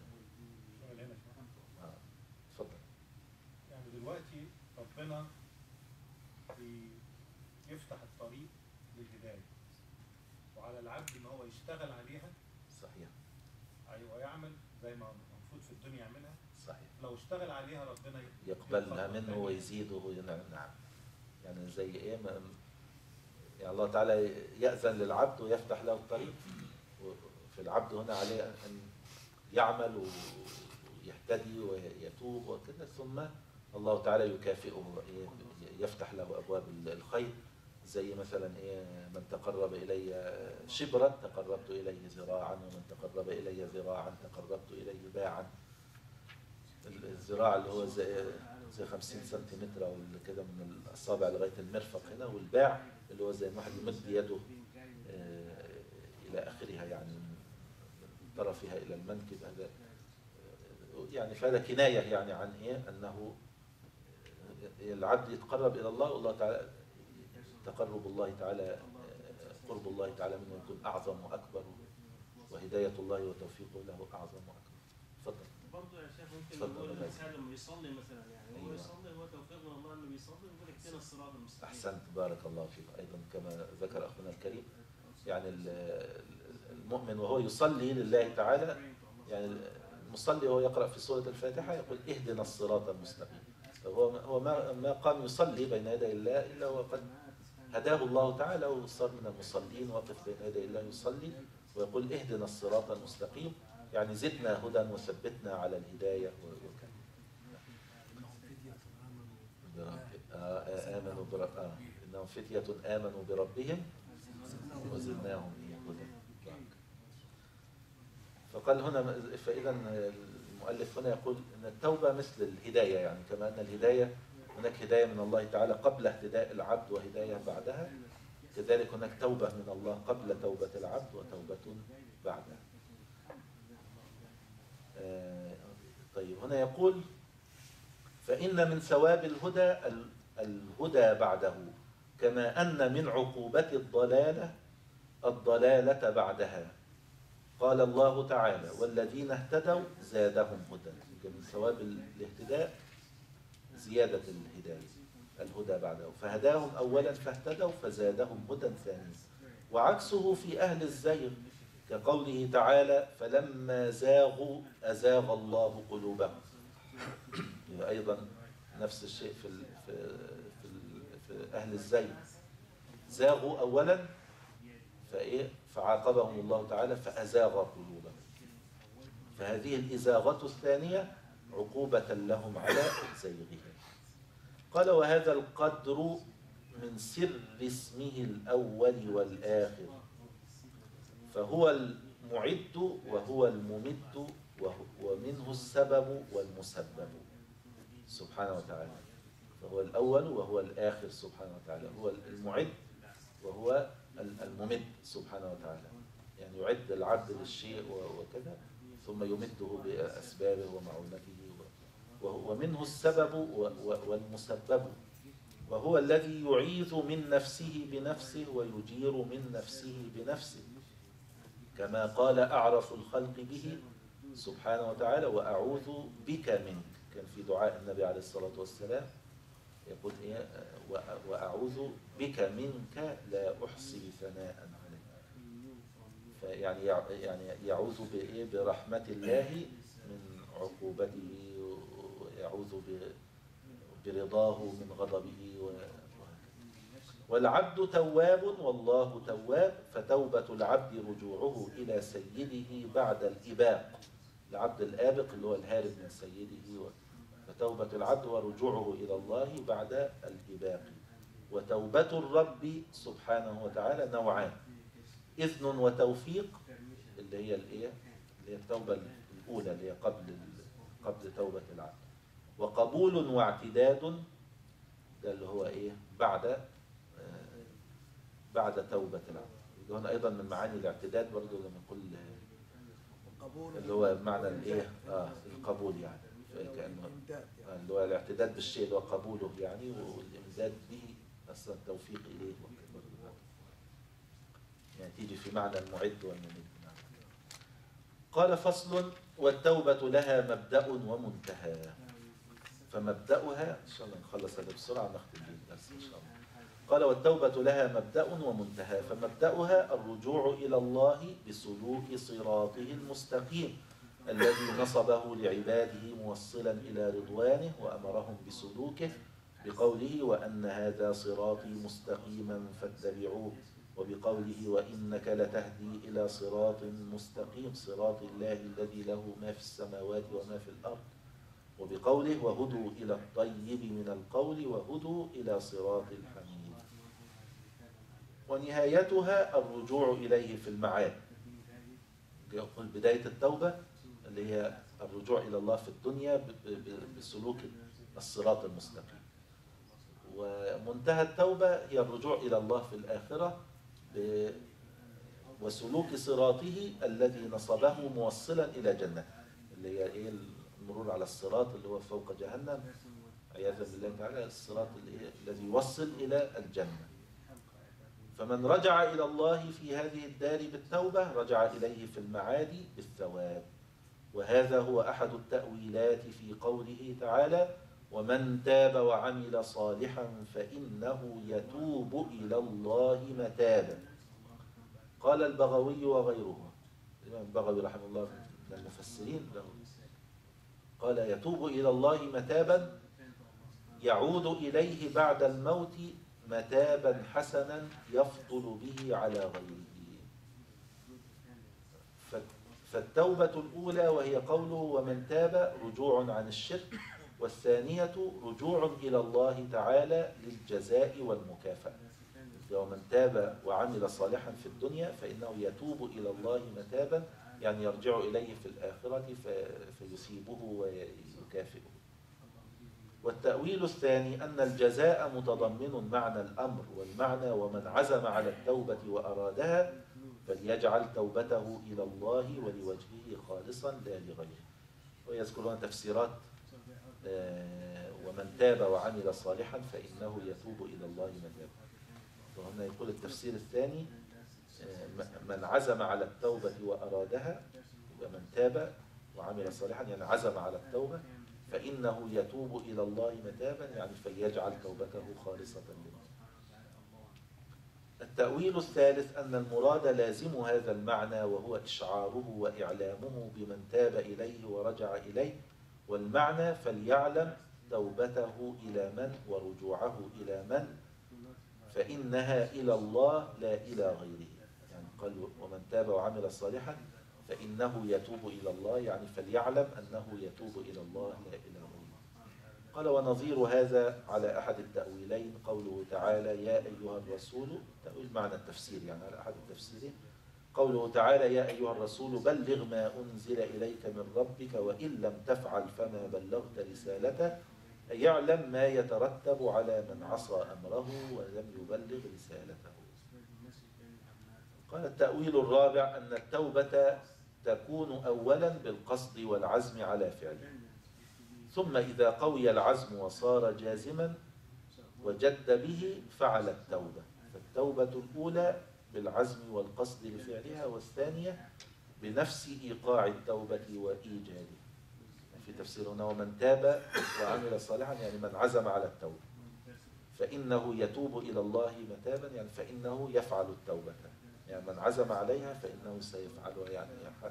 اتفضل. يعني دلوقتي ربنا يفتح الطريق للهداية وعلى العبد ان هو يشتغل عليها. صحيح. ايوه يعمل زي ما المفروض في الدنيا يعملها. صحيح. لو اشتغل عليها ربنا يقبلها منه ويزيده. نعم. يعني زي ايه ما يعني الله تعالى يأذن للعبد ويفتح له الطريق فالعبد هنا عليه أن يعمل ويهتدي ويتوب وكذا، ثم الله تعالى يكافئه، يفتح له أبواب الخير. زي مثلا إيه، من تقرب إلي شبرا تقربت إليه ذراعا، ومن تقرب إلي ذراعا تقربت إليه باعا. الذراع اللي هو زي زي خمسين سنتيمتر أو كده من الأصابع لغاية المرفق هنا، والباع اللي هو زي ما واحد يمد يده إلى آخرها، يعني من طرفها إلى المنكب. هذا يعني فهذا كناية يعني عن إيه، أنه العبد يتقرب إلى الله، والله تعالى تقرب الله تعالى، قرب الله تعالى منه يكون أعظم وأكبر، وهداية الله وتوفيقه له أعظم وأكبر. تفضل. برضه يا شيخ ممكن نقول الإنسان لما يصلي مثلا، يعني هو أيوة. يصلي هو توفيق من الله إنه بيصلي ويقول اهدنا الصراط المستقيم. أحسنت، بارك الله فيك. أيضا كما ذكر أخونا الكريم، يعني المؤمن وهو يصلي لله تعالى، يعني المصلي وهو يقرأ في سورة الفاتحة يقول اهدنا الصراط المستقيم. هو هو ما ما قام يصلي بين يدي الله إلا وقد هداه الله تعالى وصار من المصلين، واقف بين يدي الله يصلي ويقول اهدنا الصراط المستقيم، يعني زدنا هدى وثبتنا على الهداية. آمنوا برب آه. إنهم فتية آمنوا بربهم وزدناهم هدى. فقال هنا، فإذا المؤلف هنا يقول أن التوبة مثل الهداية، يعني كما أن الهداية هناك هداية من الله تعالى قبل اهتداء العبد وهداية بعدها، كذلك هناك توبة من الله قبل توبة العبد وتوبة بعدها. آه طيب هنا يقول فإن من ثواب الهدى الهدى بعده، كما أن من عقوبة الضلالة الضلالة بعدها. قال الله تعالى والذين اهتدوا زادهم هدى. من ثواب الاهتداء زيادة الهداية، الهدى بعده، فهداهم أولا فاهتدوا فزادهم هدى ثانيا. وعكسه في أهل الزيغ كقوله تعالى فلما زاغوا أزاغ الله قلوبهم. أيضا نفس الشيء في في في, في أهل الزيغ، زاغوا أولا فإيه فعاقبهم الله تعالى فأزاغ قلوبهم، فهذه الإزاغة الثانية عقوبة لهم على زيغهم. قال وهذا القدر من سر اسمه الأول والآخر، فهو المعد وهو الممد ومنه السبب والمسبب سبحانه وتعالى. فهو الأول وهو الآخر سبحانه وتعالى، هو المعد وهو الممد سبحانه وتعالى، يعني يعد العبد للشيء وكذا ثم يمده بأسبابه ومعونته، ومنه السبب والمسبب، وهو الذي يعيذ من نفسه بنفسه ويجير من نفسه بنفسه، كما قال أعرف الخلق به سبحانه وتعالى وأعوذ بك منك. كان في دعاء النبي عليه الصلاة والسلام يقول إيه وأعوذ بك منك لا أحصي ثناء عليك. فيعني يعني يعوذ بإيه برحمة الله من عقوبته، ويعوذ برضاه من غضبه. والعبد تواب والله تواب، فتوبة العبد رجوعه إلى سيده بعد الإباق. العبد الآبق اللي هو الهارب من سيده، فتوبة العبد ورجوعه إلى الله بعد الإباق. وتوبة الرب سبحانه وتعالى نوعان، إذن وتوفيق اللي هي الإيه اللي هي التوبة الأولى اللي هي قبل قبل توبة العبد، وقبول واعتداد ده اللي هو إيه بعد بعد توبة العبد. هنا أيضا من معاني الاعتداد برضه لما نقول اللي هو معنى الإيه آه القبول، يعني كأنه آه اللي هو الاعتداد بالشيء اللي هو قبوله يعني، والإمداد به أصلا التوفيق إليه، يعني تيجي في معنى المعد والممد. قال فصل والتوبة لها مبدأ ومنتهى، فمبدأها إن شاء الله نخلص هذا بسرعة ونختم به الدرس إن شاء الله. قال والتوبة لها مبدأ ومنتهى، فمبدأها الرجوع إلى الله بسلوك صراطه المستقيم الذي نصبه لعباده موصلا إلى رضوانه وأمرهم بسلوكه بقوله وأن هذا صراطي مستقيما فاتبعوه وبقوله وإنك لتهدي إلى صراط مستقيم صراط الله الذي له ما في السماوات وما في الأرض، وبقوله وهدوا إلى الطيب من القول وهدوا إلى صراط الحميد. ونهايتها الرجوع إليه في المعاد. يقول بداية التوبة اللي هي الرجوع إلى الله في الدنيا بسلوك الصراط المستقيم، ومنتهى التوبة هي الرجوع إلى الله في الآخرة وسلوك صراطه الذي نصبه موصلا إلى جنته، اللي هي إيه؟ المرور على الصراط اللي هو فوق جهنم عياذا بالله تعالى، الصراط الذي يوصل إلى الجنة. فمن رجع إلى الله في هذه الدار بالتوبة رجع إليه في المعاد بالثواب. وهذا هو أحد التأويلات في قوله تعالى ومن تاب وعمل صالحا فإنه يتوب إلى الله متابا. قال البغوي وغيره، الإمام البغوي رحمه الله من المفسرين، قال يتوب إلى الله متابا يعود إليه بعد الموت متابا حسنا يفضل به على غيره. فالتوبة الأولى وهي قوله ومن تاب رجوع عن الشرك، والثانية رجوع إلى الله تعالى للجزاء والمكافأة. ومن تاب وعمل صالحا في الدنيا فإنه يتوب إلى الله متابا، يعني يرجع إليه في الآخرة فيثيبه ويكافئه. والتأويل الثاني أن الجزاء متضمن معنى الأمر، والمعنى ومن عزم على التوبة وأرادها فليجعل توبته إلى الله ولوجهه خالصا لا لغيره. ويذكرون تفسيرات ومن تاب وعمل صالحا فإنه يتوب إلى الله متابا. وهنا يقول التفسير الثاني من عزم على التوبة وأرادها، ومن تاب وعمل صالحا يعني عزم على التوبة فإنه يتوب إلى الله متابا يعني فليجعل توبته خالصة لله. التأويل الثالث أن المراد لازم هذا المعنى وهو إشعاره وإعلامه بمن تاب إليه ورجع إليه، والمعنى فليعلم توبته إلى من ورجوعه إلى من فإنها إلى الله لا إلى غيره. يعني قال ومن تاب وعمل صالحا فإنه يتوب إلى الله يعني فليعلم أنه يتوب إلى الله لا إلى غيره. قال ونظير هذا على أحد التأويلين قوله تعالى يا أيها الرسول، تأويل معنى التفسير يعني على أحد التفسيرين، قوله تعالى يا أيها الرسول بلغ ما أنزل إليك من ربك وإن لم تفعل فما بلغت رسالته، يعلم ما يترتب على من عصى أمره ولم يبلغ رسالته. قال التأويل الرابع أن التوبة تكون أولا بالقصد والعزم على فعله، ثم إذا قوي العزم وصار جازما وجد به فعل التوبة. فالتوبة الأولى بالعزم والقصد لفعلها، والثانية بنفس إيقاع التوبة وإيجاده. في تفسير هنا ومن تاب وعمل صالحا يعني من عزم على التوبة فإنه يتوب إلى الله متابا يعني فإنه يفعل التوبة، يعني من عزم عليها فإنه سيفعلها، يعني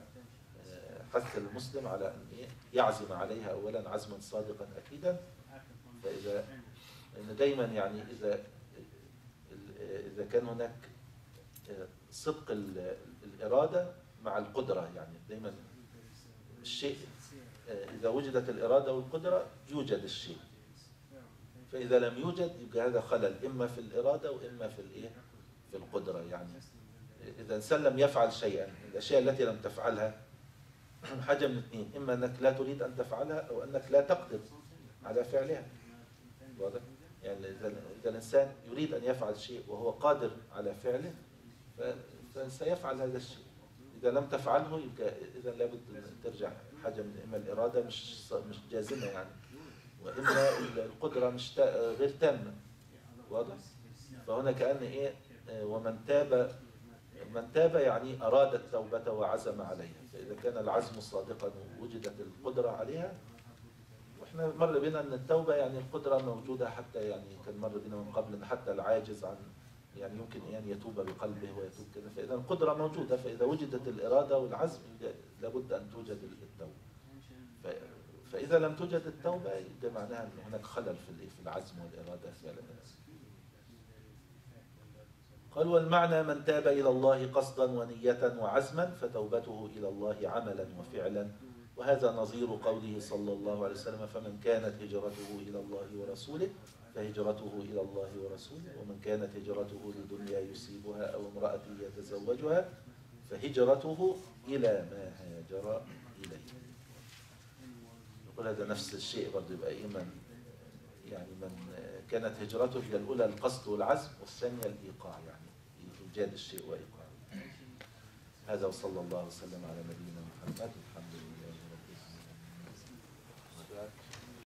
حث المسلم على أن يعزم عليها أولا عزما صادقا أكيدا. فإذا إن دايما يعني إذا إذا كان هناك صدق الإرادة مع القدرة، يعني دايما الشيء إذا وجدت الإرادة والقدرة يوجد الشيء، فإذا لم يوجد يبقى هذا خلل إما في الإرادة وإما في الإيه في القدرة. يعني إذا إنسان لم يفعل شيئا، الأشياء التي لم تفعلها حاجة من اثنين، إما أنك لا تريد أن تفعلها أو أنك لا تقدر على فعلها. واضح؟ يعني إذا الإنسان يريد أن يفعل شيء وهو قادر على فعله فسيفعل هذا الشيء. إذا لم تفعله يبقى إذا لابد أن ترجع حاجة من إما الإرادة مش مش جازمة يعني، وإما القدرة مش غير تامة. واضح؟ فهنا كأن إيه ومن تاب من تاب يعني أراد التوبة وعزم عليها، فإذا كان العزم صادقا ووجدت القدرة عليها. وإحنا مر بنا أن التوبة يعني القدرة موجودة، حتى يعني كان مر بنا من قبل أن حتى العاجز عن يعني يمكن أن يتوب بقلبه ويتوب كذا، فإذا القدرة موجودة، فإذا وجدت الإرادة والعزم لابد أن توجد التوبة. فإذا لم توجد التوبة يبقى معناها أن هناك خلل في في العزم والإرادة فعلا. قال والمعنى من تاب إلى الله قصدا ونية وعزما فتوبته إلى الله عملا وفعلا، وهذا نظير قوله صلى الله عليه وسلم فمن كانت هجرته إلى الله ورسوله فهجرته إلى الله ورسوله، ومن كانت هجرته لدنيا يصيبها أو امرأة يتزوجها فهجرته إلى ما هاجر إليه. يقول هذا نفس الشيء برضه، يبقى إيه من يعني من كانت هجرته هي الأولى القصد والعزم، والثانية الإيقاع، يعني إيجاد الشيء وإيقاعه. هذا وصلى الله وسلم على نبينا محمد والحمد لله رب العالمين.